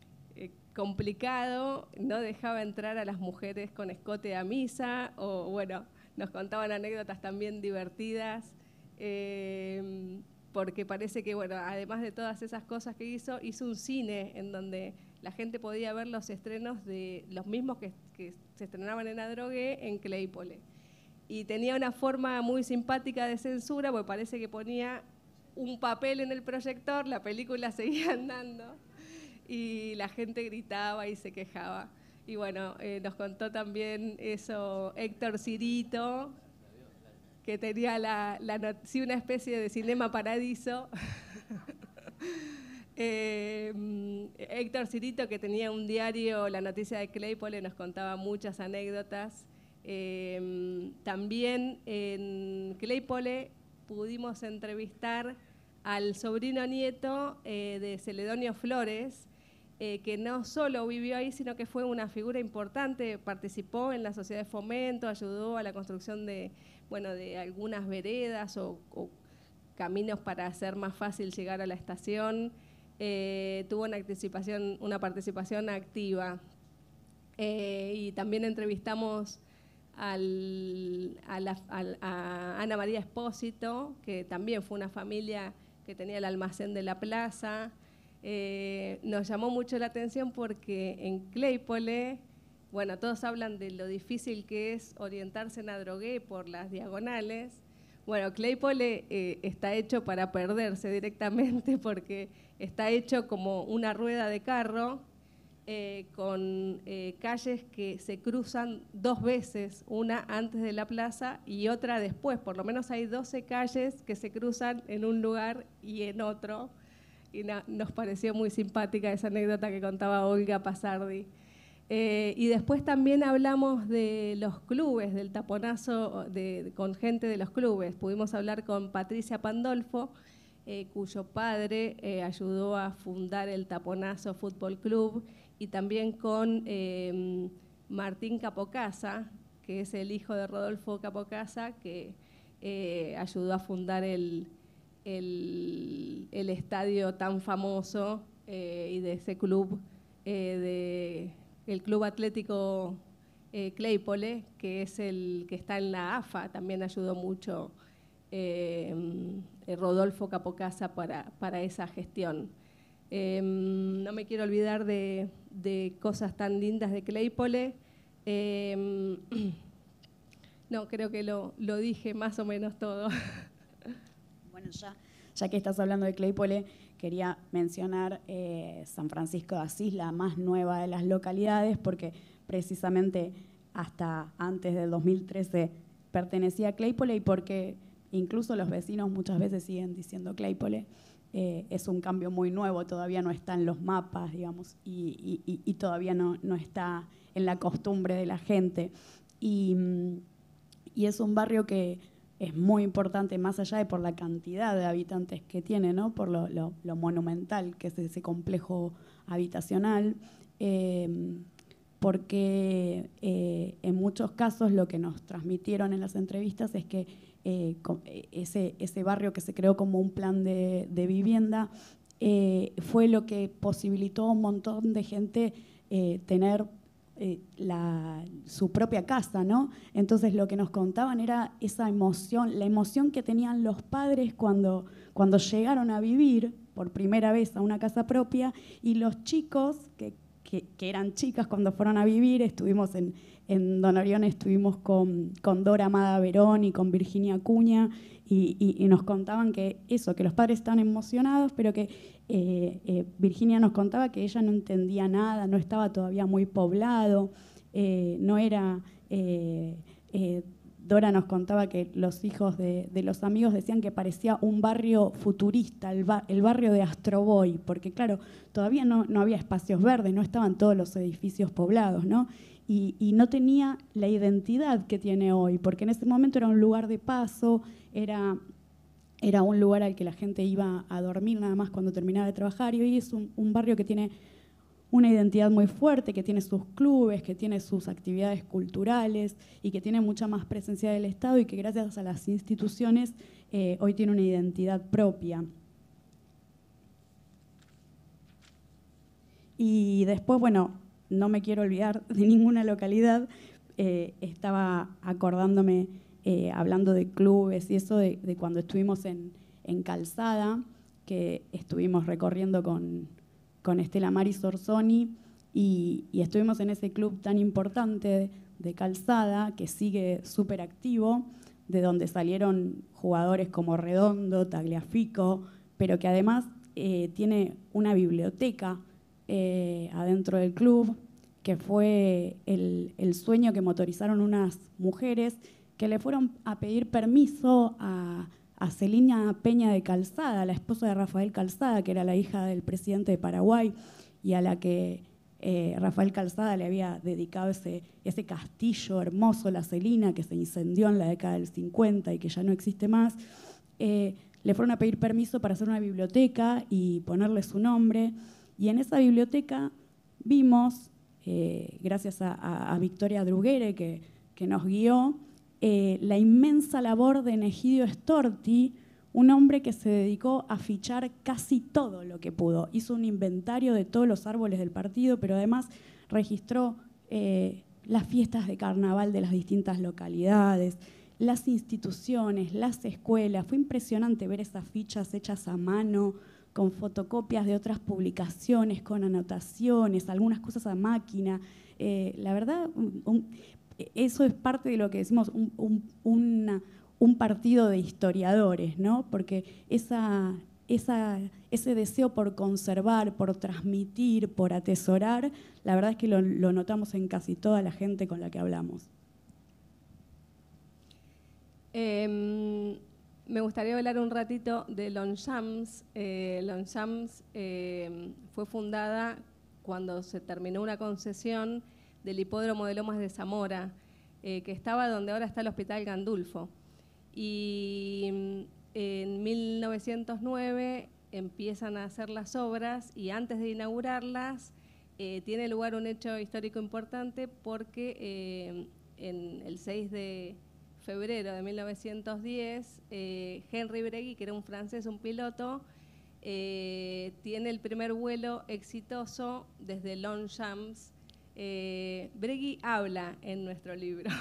complicado, no dejaba entrar a las mujeres con escote a misa, o bueno, nos contaban anécdotas también divertidas, eh, porque parece que, bueno, además de todas esas cosas que hizo, hizo un cine en donde la gente podía ver los estrenos de los mismos que, que se estrenaban en Adrogué en Claypole. Y tenía una forma muy simpática de censura, porque parece que ponía un papel en el proyector, la película seguía andando y la gente gritaba y se quejaba. Y bueno, eh, nos contó también eso Héctor Cirito, que tenía la, la, sí, una especie de Cinema Paradiso. Eh, Héctor Cirito, que tenía un diario, La Noticia de Claypole, nos contaba muchas anécdotas. Eh, también en Claypole pudimos entrevistar al sobrino nieto eh, de Celedonio Flores, eh, que no solo vivió ahí, sino que fue una figura importante, participó en la sociedad de fomento, ayudó a la construcción de, bueno, de algunas veredas o, o caminos para hacer más fácil llegar a la estación. Eh, tuvo una participación, una participación activa. Eh, y también entrevistamos al, a, la, al, a Ana María Espósito, que también fue una familia que tenía el almacén de la plaza. Eh, nos llamó mucho la atención porque en Claypole, bueno, todos hablan de lo difícil que es orientarse en Adrogué por las diagonales. Bueno, Claypole eh, está hecho para perderse directamente porque está hecho como una rueda de carro eh, con eh, calles que se cruzan dos veces, una antes de la plaza y otra después. Por lo menos hay doce calles que se cruzan en un lugar y en otro. Y na, nos pareció muy simpática esa anécdota que contaba Olga Pasardi. Eh, y después también hablamos de los clubes, del taponazo de, de, con gente de los clubes. Pudimos hablar con Patricia Pandolfo, eh, cuyo padre eh, ayudó a fundar el Taponazo Fútbol Club, y también con eh, Martín Capocasa, que es el hijo de Rodolfo Capocasa, que eh, ayudó a fundar el, el, el estadio tan famoso eh, y de ese club eh, de... el Club Atlético eh, Claypole, que es el que está en la A F A, también ayudó mucho eh, Rodolfo Capocasa para, para esa gestión. Eh, no me quiero olvidar de, de cosas tan lindas de Claypole. Eh, no, creo que lo, lo dije más o menos todo. Bueno, ya, ya que estás hablando de Claypole, quería mencionar eh, San Francisco de Asís, la más nueva de las localidades, porque precisamente hasta antes del dos mil trece pertenecía a Claypole y porque incluso los vecinos muchas veces siguen diciendo Claypole. Eh, es un cambio muy nuevo, todavía no está en los mapas, digamos, y, y, y todavía no, no está en la costumbre de la gente. Y, y es un barrio que es muy importante, más allá de por la cantidad de habitantes que tiene, ¿no? Por lo, lo, lo monumental que es ese complejo habitacional, eh, porque eh, en muchos casos lo que nos transmitieron en las entrevistas es que eh, ese, ese barrio que se creó como un plan de, de vivienda eh, fue lo que posibilitó a un montón de gente eh, tener Eh, la, su propia casa, ¿no? Entonces lo que nos contaban era esa emoción, la emoción que tenían los padres cuando, cuando llegaron a vivir por primera vez a una casa propia, y los chicos que, que, que eran chicas cuando fueron a vivir. Estuvimos en, en Don Orión, estuvimos con, con Dora Amada Verón y con Virginia Acuña, y, y, y nos contaban que eso, que los padres estaban emocionados, pero que Eh, eh, Virginia nos contaba que ella no entendía nada, no estaba todavía muy poblado, eh, no era... Eh, eh, Dora nos contaba que los hijos de, de los amigos decían que parecía un barrio futurista, el, ba, el barrio de Astro Boy, porque claro, todavía no, no había espacios verdes, no estaban todos los edificios poblados, ¿no? Y, y no tenía la identidad que tiene hoy, porque en ese momento era un lugar de paso, era... Era un lugar al que la gente iba a dormir nada más cuando terminaba de trabajar, y hoy es un, un barrio que tiene una identidad muy fuerte, que tiene sus clubes, que tiene sus actividades culturales y que tiene mucha más presencia del Estado, y que gracias a las instituciones eh, hoy tiene una identidad propia. Y después, bueno, no me quiero olvidar de ninguna localidad, eh, estaba acordándome... Eh, hablando de clubes y eso, de, de cuando estuvimos en, en Calzada, que estuvimos recorriendo con, con Estela Maris Orsoni, y, y estuvimos en ese club tan importante de calzada, que sigue súper activo, de donde salieron jugadores como Redondo, Tagliafico, pero que además eh, tiene una biblioteca eh, adentro del club, que fue el, el sueño que motorizaron unas mujeres que le fueron a pedir permiso a, a Celina Peña de Calzada, la esposa de Rafael Calzada, que era la hija del presidente de Paraguay, y a la que eh, Rafael Calzada le había dedicado ese, ese castillo hermoso, la Celina, que se incendió en la década del cincuenta y que ya no existe más. Eh, le fueron a pedir permiso para hacer una biblioteca y ponerle su nombre, y en esa biblioteca vimos, eh, gracias a, a, a Victoria Druguere, que, que nos guió, eh, la inmensa labor de Negidio Storti, un hombre que se dedicó a fichar casi todo lo que pudo. Hizo un inventario de todos los árboles del partido, pero además registró eh, las fiestas de carnaval de las distintas localidades, las instituciones, las escuelas. Fue impresionante ver esas fichas hechas a mano, con fotocopias de otras publicaciones, con anotaciones, algunas cosas a máquina. Eh, la verdad, un, eso es parte de lo que decimos un, un, una, un partido de historiadores, ¿no? Porque esa, esa, ese deseo por conservar, por transmitir, por atesorar, la verdad es que lo, lo notamos en casi toda la gente con la que hablamos. Eh, me gustaría hablar un ratito de Longchamps. Eh, Longchamps eh, fue fundada cuando se terminó una concesión del hipódromo de Lomas de Zamora, eh, que estaba donde ahora está el Hospital Gandulfo. Y en mil novecientos nueve empiezan a hacer las obras, y antes de inaugurarlas eh, tiene lugar un hecho histórico importante, porque eh, en el seis de febrero de mil novecientos diez, eh, Henri Bregui, que era un francés, un piloto, eh, tiene el primer vuelo exitoso desde Longchamps. Eh, Bregui habla en nuestro libro,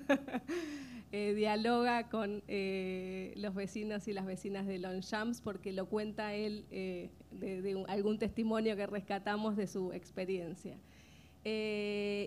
eh, dialoga con eh, los vecinos y las vecinas de Longchamps, porque lo cuenta él eh, de, de un, algún testimonio que rescatamos de su experiencia. Eh,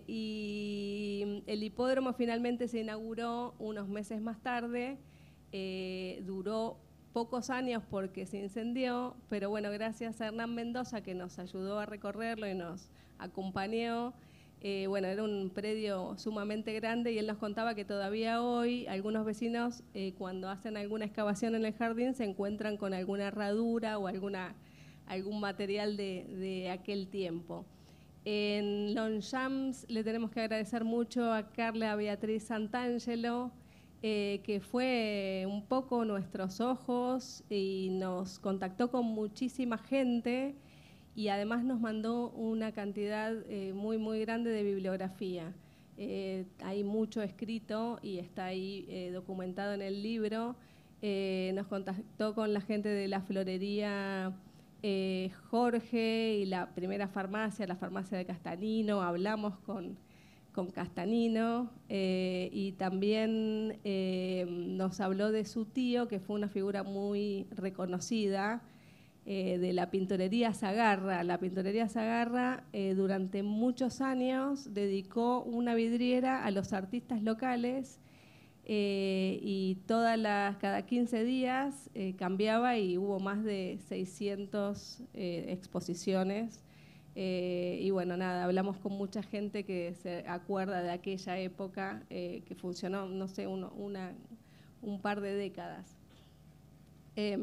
y el hipódromo finalmente se inauguró unos meses más tarde, eh, duró pocos años porque se incendió, pero bueno, gracias a Hernán Mendoza, que nos ayudó a recorrerlo y nos acompañó. Eh, bueno, era un predio sumamente grande, y él nos contaba que todavía hoy algunos vecinos eh, cuando hacen alguna excavación en el jardín se encuentran con alguna herradura o alguna, algún material de, de aquel tiempo. En Longchamps le tenemos que agradecer mucho a Carla Beatriz Santangelo, eh, que fue un poco nuestros ojos y nos contactó con muchísima gente, y además nos mandó una cantidad eh, muy, muy grande de bibliografía. Eh, hay mucho escrito y está ahí eh, documentado en el libro. Eh, nos contactó con la gente de la florería eh, Jorge y la primera farmacia, la farmacia de Castanino. Hablamos con, con Castanino eh, y también eh, nos habló de su tío, que fue una figura muy reconocida, Eh, de la pintorería Zagarra. La pintorería Zagarra eh, durante muchos años dedicó una vidriera a los artistas locales, eh, y todas las, cada quince días eh, cambiaba, y hubo más de seiscientas eh, exposiciones. Eh, y bueno, nada, hablamos con mucha gente que se acuerda de aquella época eh, que funcionó, no sé, uno, una, un par de décadas. Eh,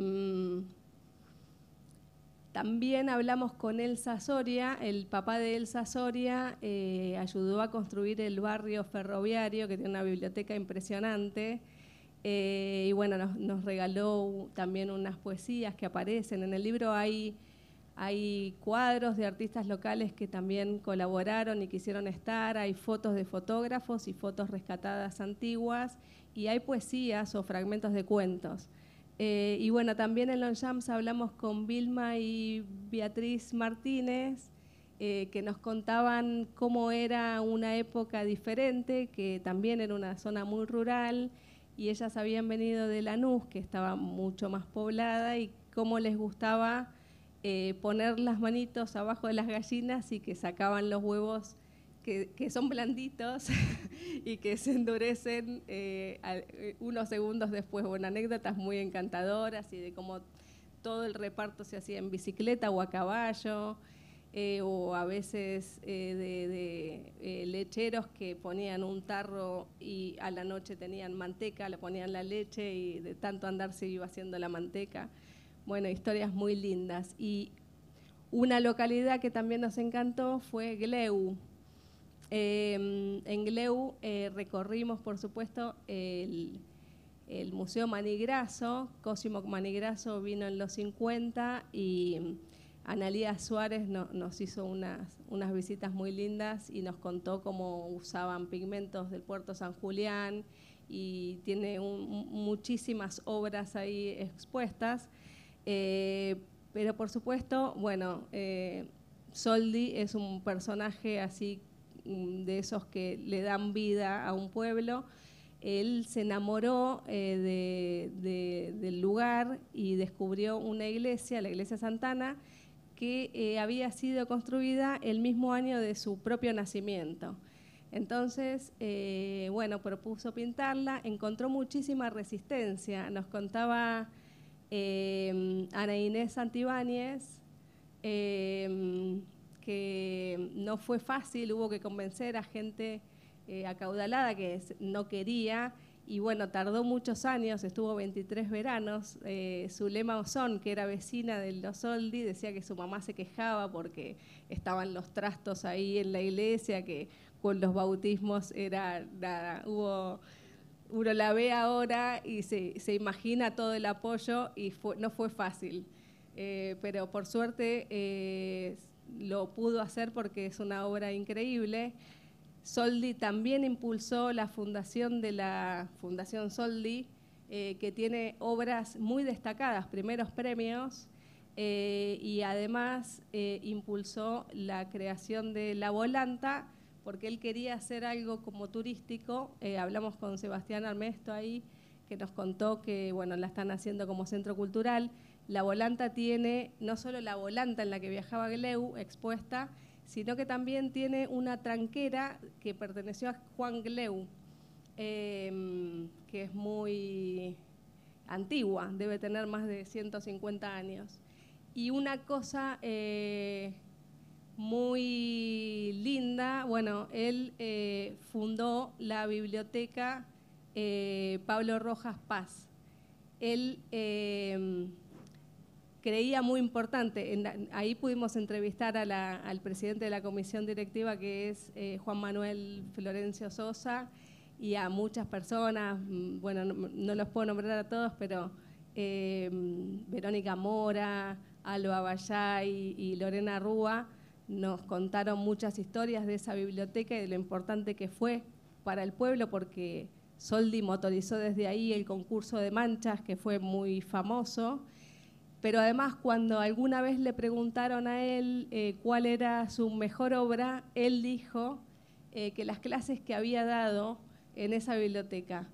También hablamos con Elsa Soria. El papá de Elsa Soria eh, ayudó a construir el barrio ferroviario, que tiene una biblioteca impresionante, eh, y bueno, nos, nos regaló también unas poesías que aparecen. En el libro hay, hay cuadros de artistas locales que también colaboraron y quisieron estar, hay fotos de fotógrafos y fotos rescatadas antiguas, y hay poesías o fragmentos de cuentos. Eh, y bueno, también en Longchamps hablamos con Vilma y Beatriz Martínez, eh, que nos contaban cómo era una época diferente, que también era una zona muy rural, y ellas habían venido de Lanús, que estaba mucho más poblada, y cómo les gustaba eh, poner las manitos abajo de las gallinas y que sacaban los huevos que, que son blanditos y que se endurecen eh, a, eh, unos segundos después. Bueno, anécdotas muy encantadoras y de cómo todo el reparto se hacía en bicicleta o a caballo, eh, o a veces eh, de, de eh, lecheros que ponían un tarro y a la noche tenían manteca, le ponían la leche y de tanto andar se iba haciendo la manteca. Bueno, historias muy lindas. Y una localidad que también nos encantó fue Gleu. Eh, en Gleu eh, recorrimos, por supuesto, el, el Museo Manigrasso. Cosimo Manigrasso vino en los cincuenta y Analía Suárez no, nos hizo unas, unas visitas muy lindas y nos contó cómo usaban pigmentos del Puerto San Julián y tiene un, muchísimas obras ahí expuestas. Eh, pero por supuesto, bueno, eh, Soldi es un personaje así de esos que le dan vida a un pueblo. Él se enamoró eh, de, de, del lugar y descubrió una iglesia, la iglesia Santana, que eh, había sido construida el mismo año de su propio nacimiento. Entonces, eh, bueno, propuso pintarla, encontró muchísima resistencia. Nos contaba eh, Ana Inés Santibáñez eh, que no fue fácil, hubo que convencer a gente eh, acaudalada que no quería, y bueno, tardó muchos años, estuvo veintitrés veranos. Eh, Zulema Ozón, que era vecina de los Soldi, decía que su mamá se quejaba porque estaban los trastos ahí en la iglesia, que con los bautismos era nada, hubo, uno la ve ahora y se, se imagina todo el apoyo y fue, no fue fácil, eh, pero por suerte eh, lo pudo hacer porque es una obra increíble. Soldi también impulsó la fundación de la Fundación Soldi, eh, que tiene obras muy destacadas, primeros premios, eh, y además eh, impulsó la creación de La Volanta, porque él quería hacer algo como turístico. Eh, hablamos con Sebastián Armesto ahí, que nos contó que bueno, la están haciendo como centro cultural. La Volanta tiene no solo la volanta en la que viajaba Gleu expuesta, sino que también tiene una tranquera que perteneció a Juan Gleu, eh, que es muy antigua, debe tener más de ciento cincuenta años. Y una cosa eh, muy linda, bueno, él eh, fundó la biblioteca eh, Pablo Rojas Paz. Él eh, creía muy importante, en la, ahí pudimos entrevistar a la, al presidente de la comisión directiva, que es eh, Juan Manuel Florencio Sosa, y a muchas personas, bueno, no, no los puedo nombrar a todos, pero eh, Verónica Mora, Alba Bayay y Lorena Rúa nos contaron muchas historias de esa biblioteca y de lo importante que fue para el pueblo, porque Soldi motorizó desde ahí el concurso de manchas, que fue muy famoso. Pero además, cuando alguna vez le preguntaron a él eh, cuál era su mejor obra, él dijo eh, que las clases que había dado en esa biblioteca,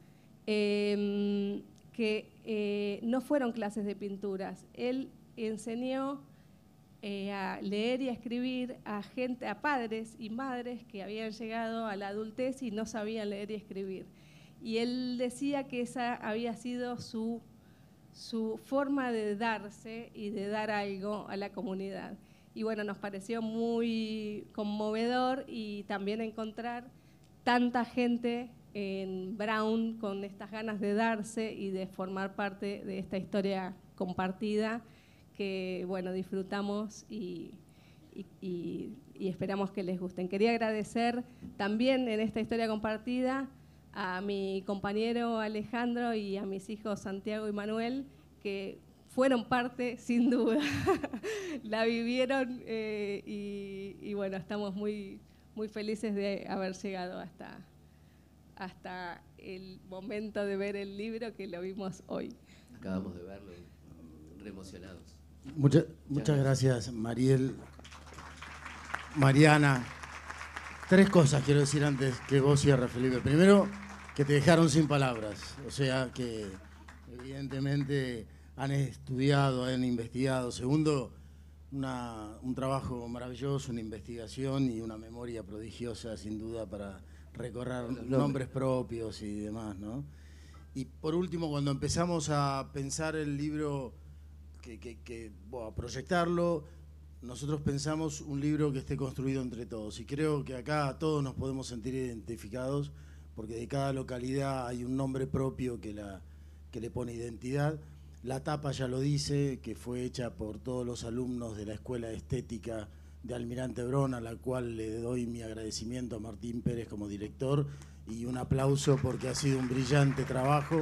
eh, que eh, no fueron clases de pinturas. Él enseñó eh, a leer y a escribir a gente, a padres y madres que habían llegado a la adultez y no sabían leer y escribir. Y él decía que esa había sido su su forma de darse y de dar algo a la comunidad. Y bueno, nos pareció muy conmovedor y también encontrar tanta gente en Brown con estas ganas de darse y de formar parte de esta historia compartida que, bueno, disfrutamos y, y, y, y esperamos que les gusten. Quería agradecer también en esta historia compartida a mi compañero Alejandro y a mis hijos Santiago y Manuel, que fueron parte, sin duda, la vivieron eh, y, y bueno, estamos muy, muy felices de haber llegado hasta, hasta el momento de ver el libro, que lo vimos hoy. Acabamos de verlo, re emocionados. Mucha, muchas gracias, Mariel. Mariana. Tres cosas quiero decir antes que vos cierres, Felipe. Primero, que te dejaron sin palabras. O sea, que evidentemente han estudiado, han investigado. Segundo, una, un trabajo maravilloso, una investigación y una memoria prodigiosa, sin duda, para recorrer Los nombres. nombres propios y demás, ¿no? Y por último, cuando empezamos a pensar el libro, que, que, que bueno, a proyectarlo, nosotros pensamos un libro que esté construido entre todos. Y creo que acá todos nos podemos sentir identificados, porque de cada localidad hay un nombre propio que, la, que le pone identidad. La tapa ya lo dice, que fue hecha por todos los alumnos de la Escuela de Estética de Almirante Brown, a la cual le doy mi agradecimiento a Martín Pérez como director y un aplauso porque ha sido un brillante trabajo.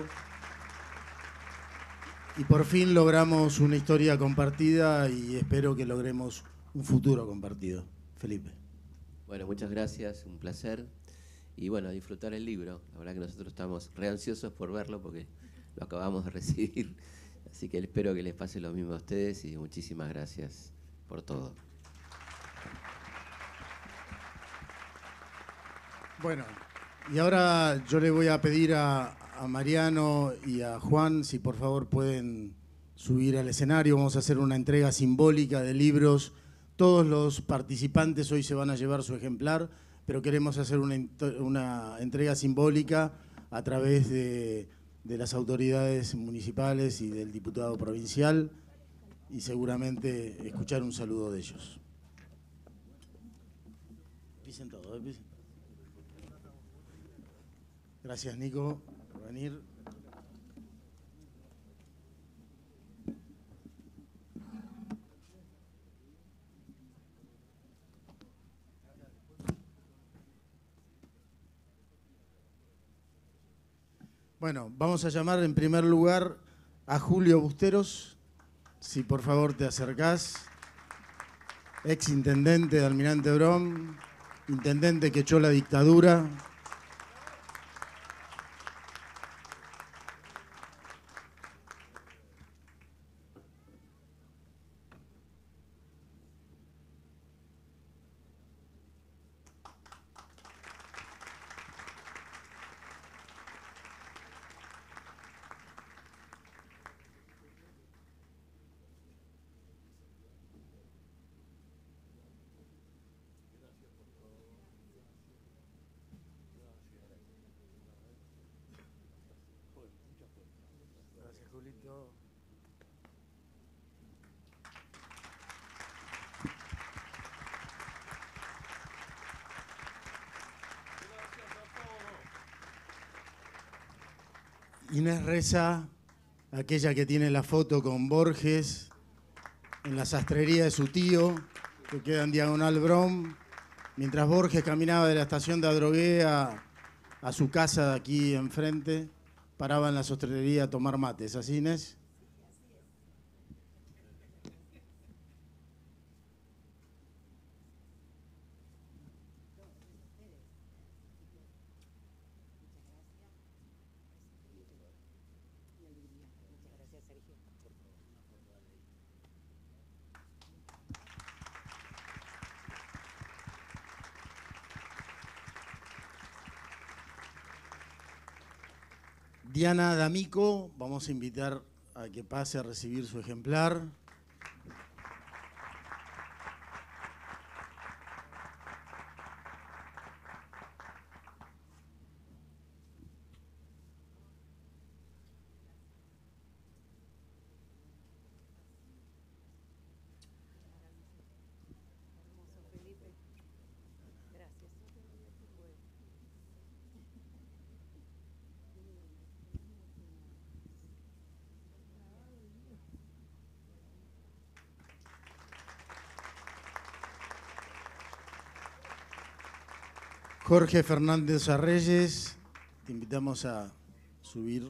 Y por fin logramos una historia compartida y espero que logremos un futuro compartido. Felipe. Bueno, muchas gracias, un placer. Y bueno, a disfrutar el libro. La verdad que nosotros estamos re ansiosos por verlo porque lo acabamos de recibir. Así que espero que les pase lo mismo a ustedes y muchísimas gracias por todo. Bueno, y ahora yo le voy a pedir a, a Mariano y a Juan si por favor pueden subir al escenario. Vamos a hacer una entrega simbólica de libros. Todos los participantes hoy se van a llevar su ejemplar, pero queremos hacer una, una entrega simbólica a través de, de las autoridades municipales y del diputado provincial y seguramente escuchar un saludo de ellos. Pisen todo, ¿eh? Pisen. Gracias, Nico, por venir. Bueno, vamos a llamar en primer lugar a Julio Busteros, si por favor te acercás, ex intendente de Almirante Brown, intendente que echó la dictadura. Gracias, Julito. Inés Reza, aquella que tiene la foto con Borges en la sastrería de su tío, que queda en Diagonal Brown, mientras Borges caminaba de la estación de Adrogué a, a su casa de aquí enfrente, paraba en la sastrería a tomar mates. ¿Así, Inés? Diana D'Amico, vamos a invitar a que pase a recibir su ejemplar. Jorge Fernández Arreyes, te invitamos a subir.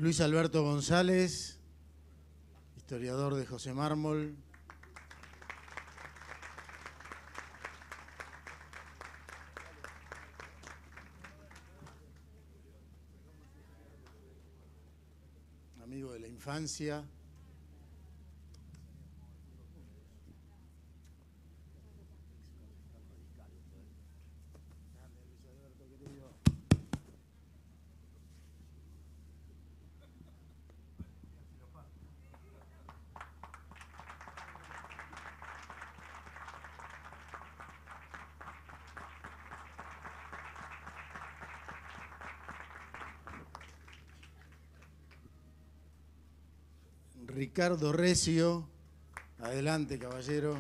Luis Alberto González, historiador de José Mármol. Amigo de la infancia. Ricardo Recio, adelante, caballero.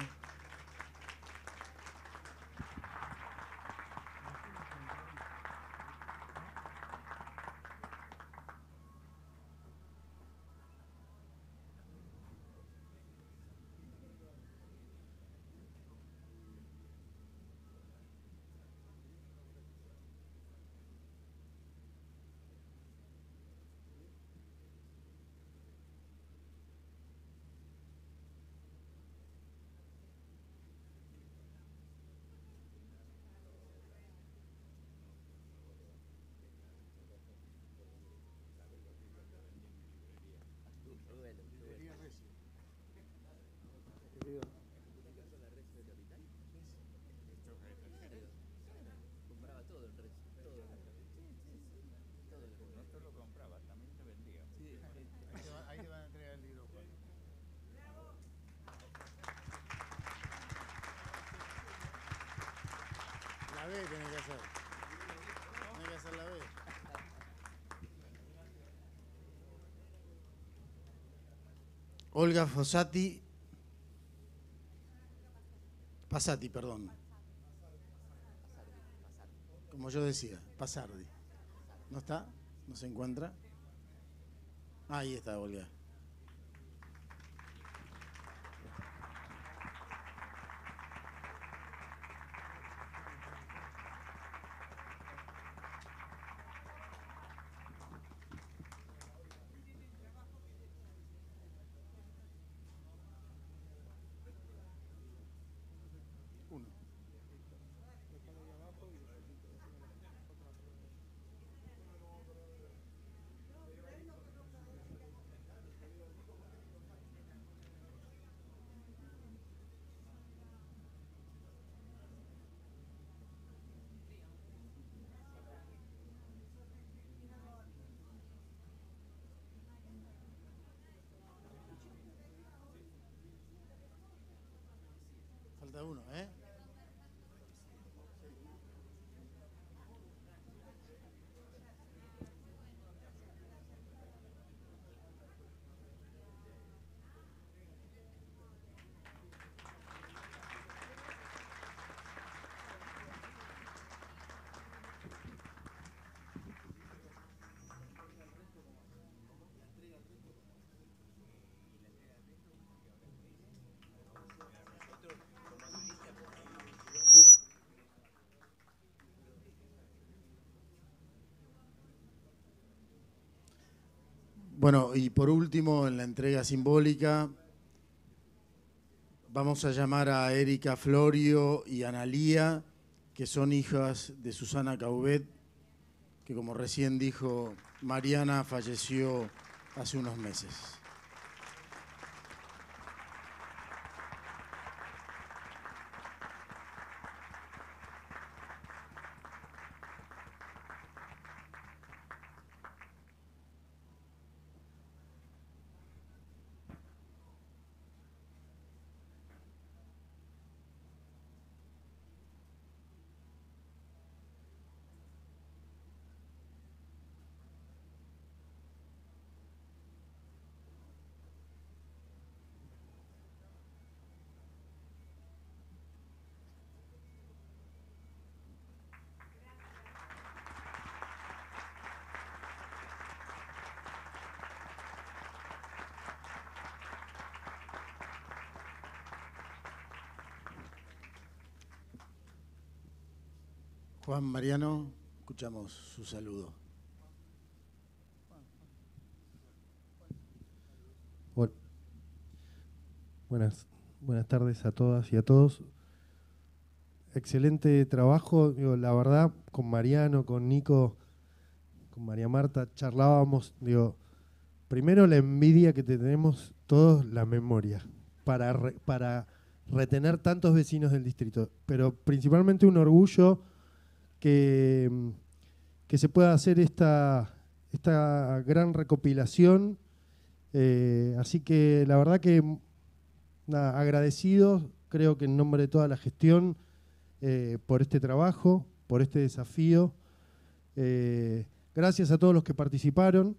La B tenés que hacer. Tenés que hacer la B. Olga Fossati. Passati, perdón. Como yo decía, Passardi. ¿No está? ¿No se encuentra? Ahí está Olga. Falta uno, ¿eh? Bueno, y por último, en la entrega simbólica, vamos a llamar a Erika Florio y Analía, que son hijas de Susana Caubet, que como recién dijo Mariana, falleció hace unos meses. Juan Mariano, escuchamos su saludo. Buenas, buenas tardes a todas y a todos. Excelente trabajo. Digo, la verdad, con Mariano, con Nico, con María Marta, charlábamos, digo, primero la envidia que tenemos todos, la memoria, para, re, para retener tantos vecinos del distrito, pero principalmente un orgullo que, que se pueda hacer esta, esta gran recopilación. Eh, así que la verdad que nada, agradecidos, creo que en nombre de toda la gestión, eh, por este trabajo, por este desafío. Eh, gracias a todos los que participaron.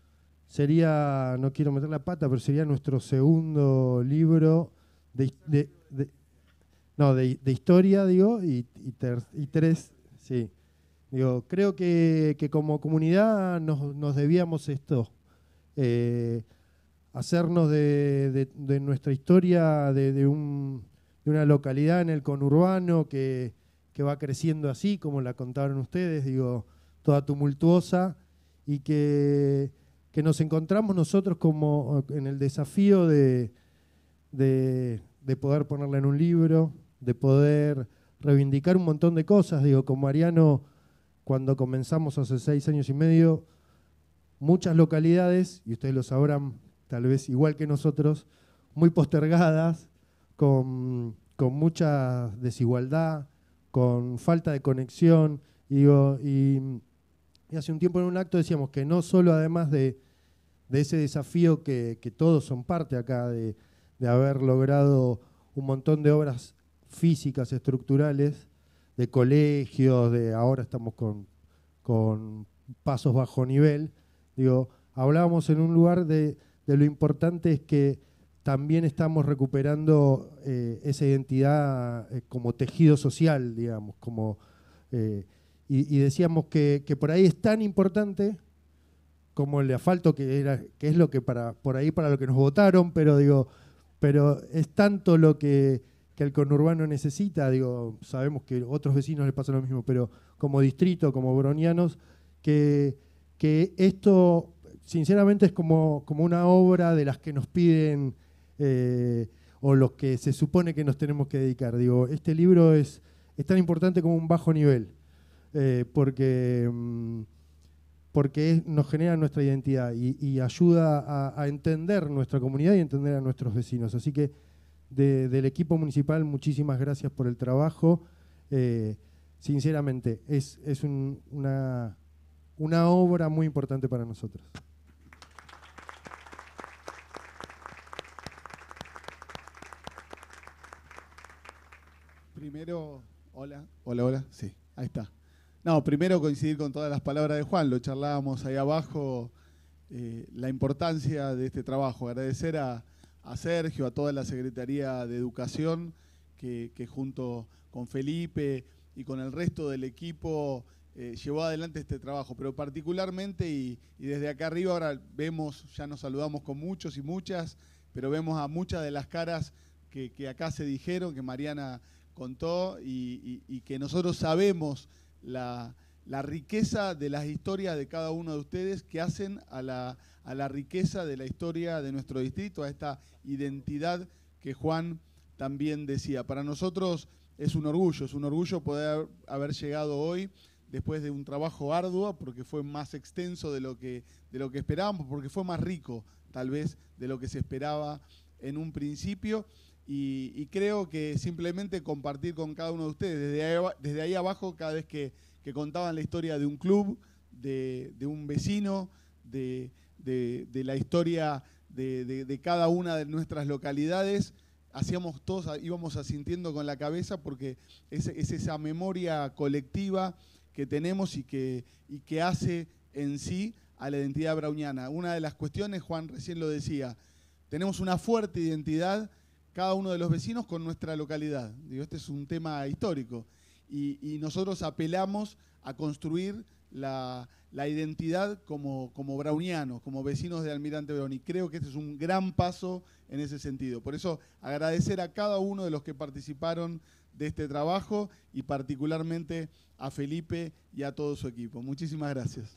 Sería, no quiero meter la pata, pero sería nuestro segundo libro de, de, de, no, de, de historia, digo, y, y, ter, y tres, sí. Digo, creo que, que como comunidad nos, nos debíamos esto, eh, hacernos de, de, de nuestra historia de, de, un, de una localidad en el conurbano que, que va creciendo así, como la contaron ustedes, digo, toda tumultuosa, y que... que nos encontramos nosotros como en el desafío de, de, de poder ponerla en un libro, de poder reivindicar un montón de cosas. Digo, con Mariano, cuando comenzamos hace seis años y medio, muchas localidades, y ustedes lo sabrán tal vez igual que nosotros, muy postergadas, con, con mucha desigualdad, con falta de conexión, y digo, y... Y hace un tiempo en un acto decíamos que no solo además de, de ese desafío que, que todos son parte acá, de, de haber logrado un montón de obras físicas, estructurales, de colegios, de ahora estamos con, con pasos bajo nivel, digo, hablábamos en un lugar de, de lo importante es que también estamos recuperando eh, esa identidad eh, como tejido social, digamos, como... Eh, Y, y decíamos que, que por ahí es tan importante como el asfalto, que, era, que es lo que para, por ahí para lo que nos votaron, pero digo, pero es tanto lo que, que el conurbano necesita, digo, sabemos que a otros vecinos les pasa lo mismo, pero como distrito, como bronianos, que, que esto sinceramente es como, como una obra de las que nos piden eh, o los que se supone que nos tenemos que dedicar. Digo, este libro es, es tan importante como un bajo nivel. Eh, porque, porque es, nos genera nuestra identidad y, y ayuda a, a entender nuestra comunidad y entender a nuestros vecinos. Así que de, del equipo municipal, muchísimas gracias por el trabajo. Eh, sinceramente, es, es un, una, una obra muy importante para nosotros. Primero, hola, hola, hola, sí, ahí está. No, primero coincidir con todas las palabras de Juan, lo charlábamos ahí abajo, eh, la importancia de este trabajo. Agradecer a, a Sergio, a toda la Secretaría de Educación, que, que junto con Felipe y con el resto del equipo eh, llevó adelante este trabajo, pero particularmente, y, y desde acá arriba ahora vemos, ya nos saludamos con muchos y muchas, pero vemos a muchas de las caras que, que acá se dijeron, que Mariana contó, y, y, y que nosotros sabemos La, la riqueza de las historias de cada uno de ustedes que hacen a la, a la riqueza de la historia de nuestro distrito, a esta identidad que Juan también decía. Para nosotros es un orgullo, es un orgullo poder haber llegado hoy después de un trabajo arduo, porque fue más extenso de lo que, de lo que esperábamos, porque fue más rico tal vez de lo que se esperaba en un principio. Y, y creo que simplemente compartir con cada uno de ustedes, desde ahí, desde ahí abajo, cada vez que, que contaban la historia de un club, de, de un vecino, de, de, de la historia de, de, de cada una de nuestras localidades, hacíamos todos, íbamos asintiendo con la cabeza, porque es, es esa memoria colectiva que tenemos y que, y que hace en sí a la identidad browniana. Una de las cuestiones, Juan recién lo decía, tenemos una fuerte identidad cada uno de los vecinos con nuestra localidad. Digo, este es un tema histórico y, y nosotros apelamos a construir la, la identidad como, como brownianos, como vecinos de Almirante Brown, y creo que este es un gran paso en ese sentido. Por eso agradecer a cada uno de los que participaron de este trabajo y particularmente a Felipe y a todo su equipo. Muchísimas gracias.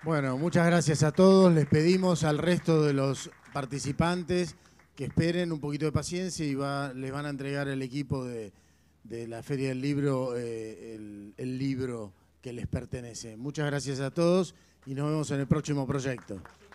Bueno, muchas gracias a todos. Les pedimos al resto de los participantes que esperen un poquito de paciencia y va, les van a entregar el equipo de, de la Feria del Libro, eh, el, el libro que les pertenece. Muchas gracias a todos y nos vemos en el próximo proyecto.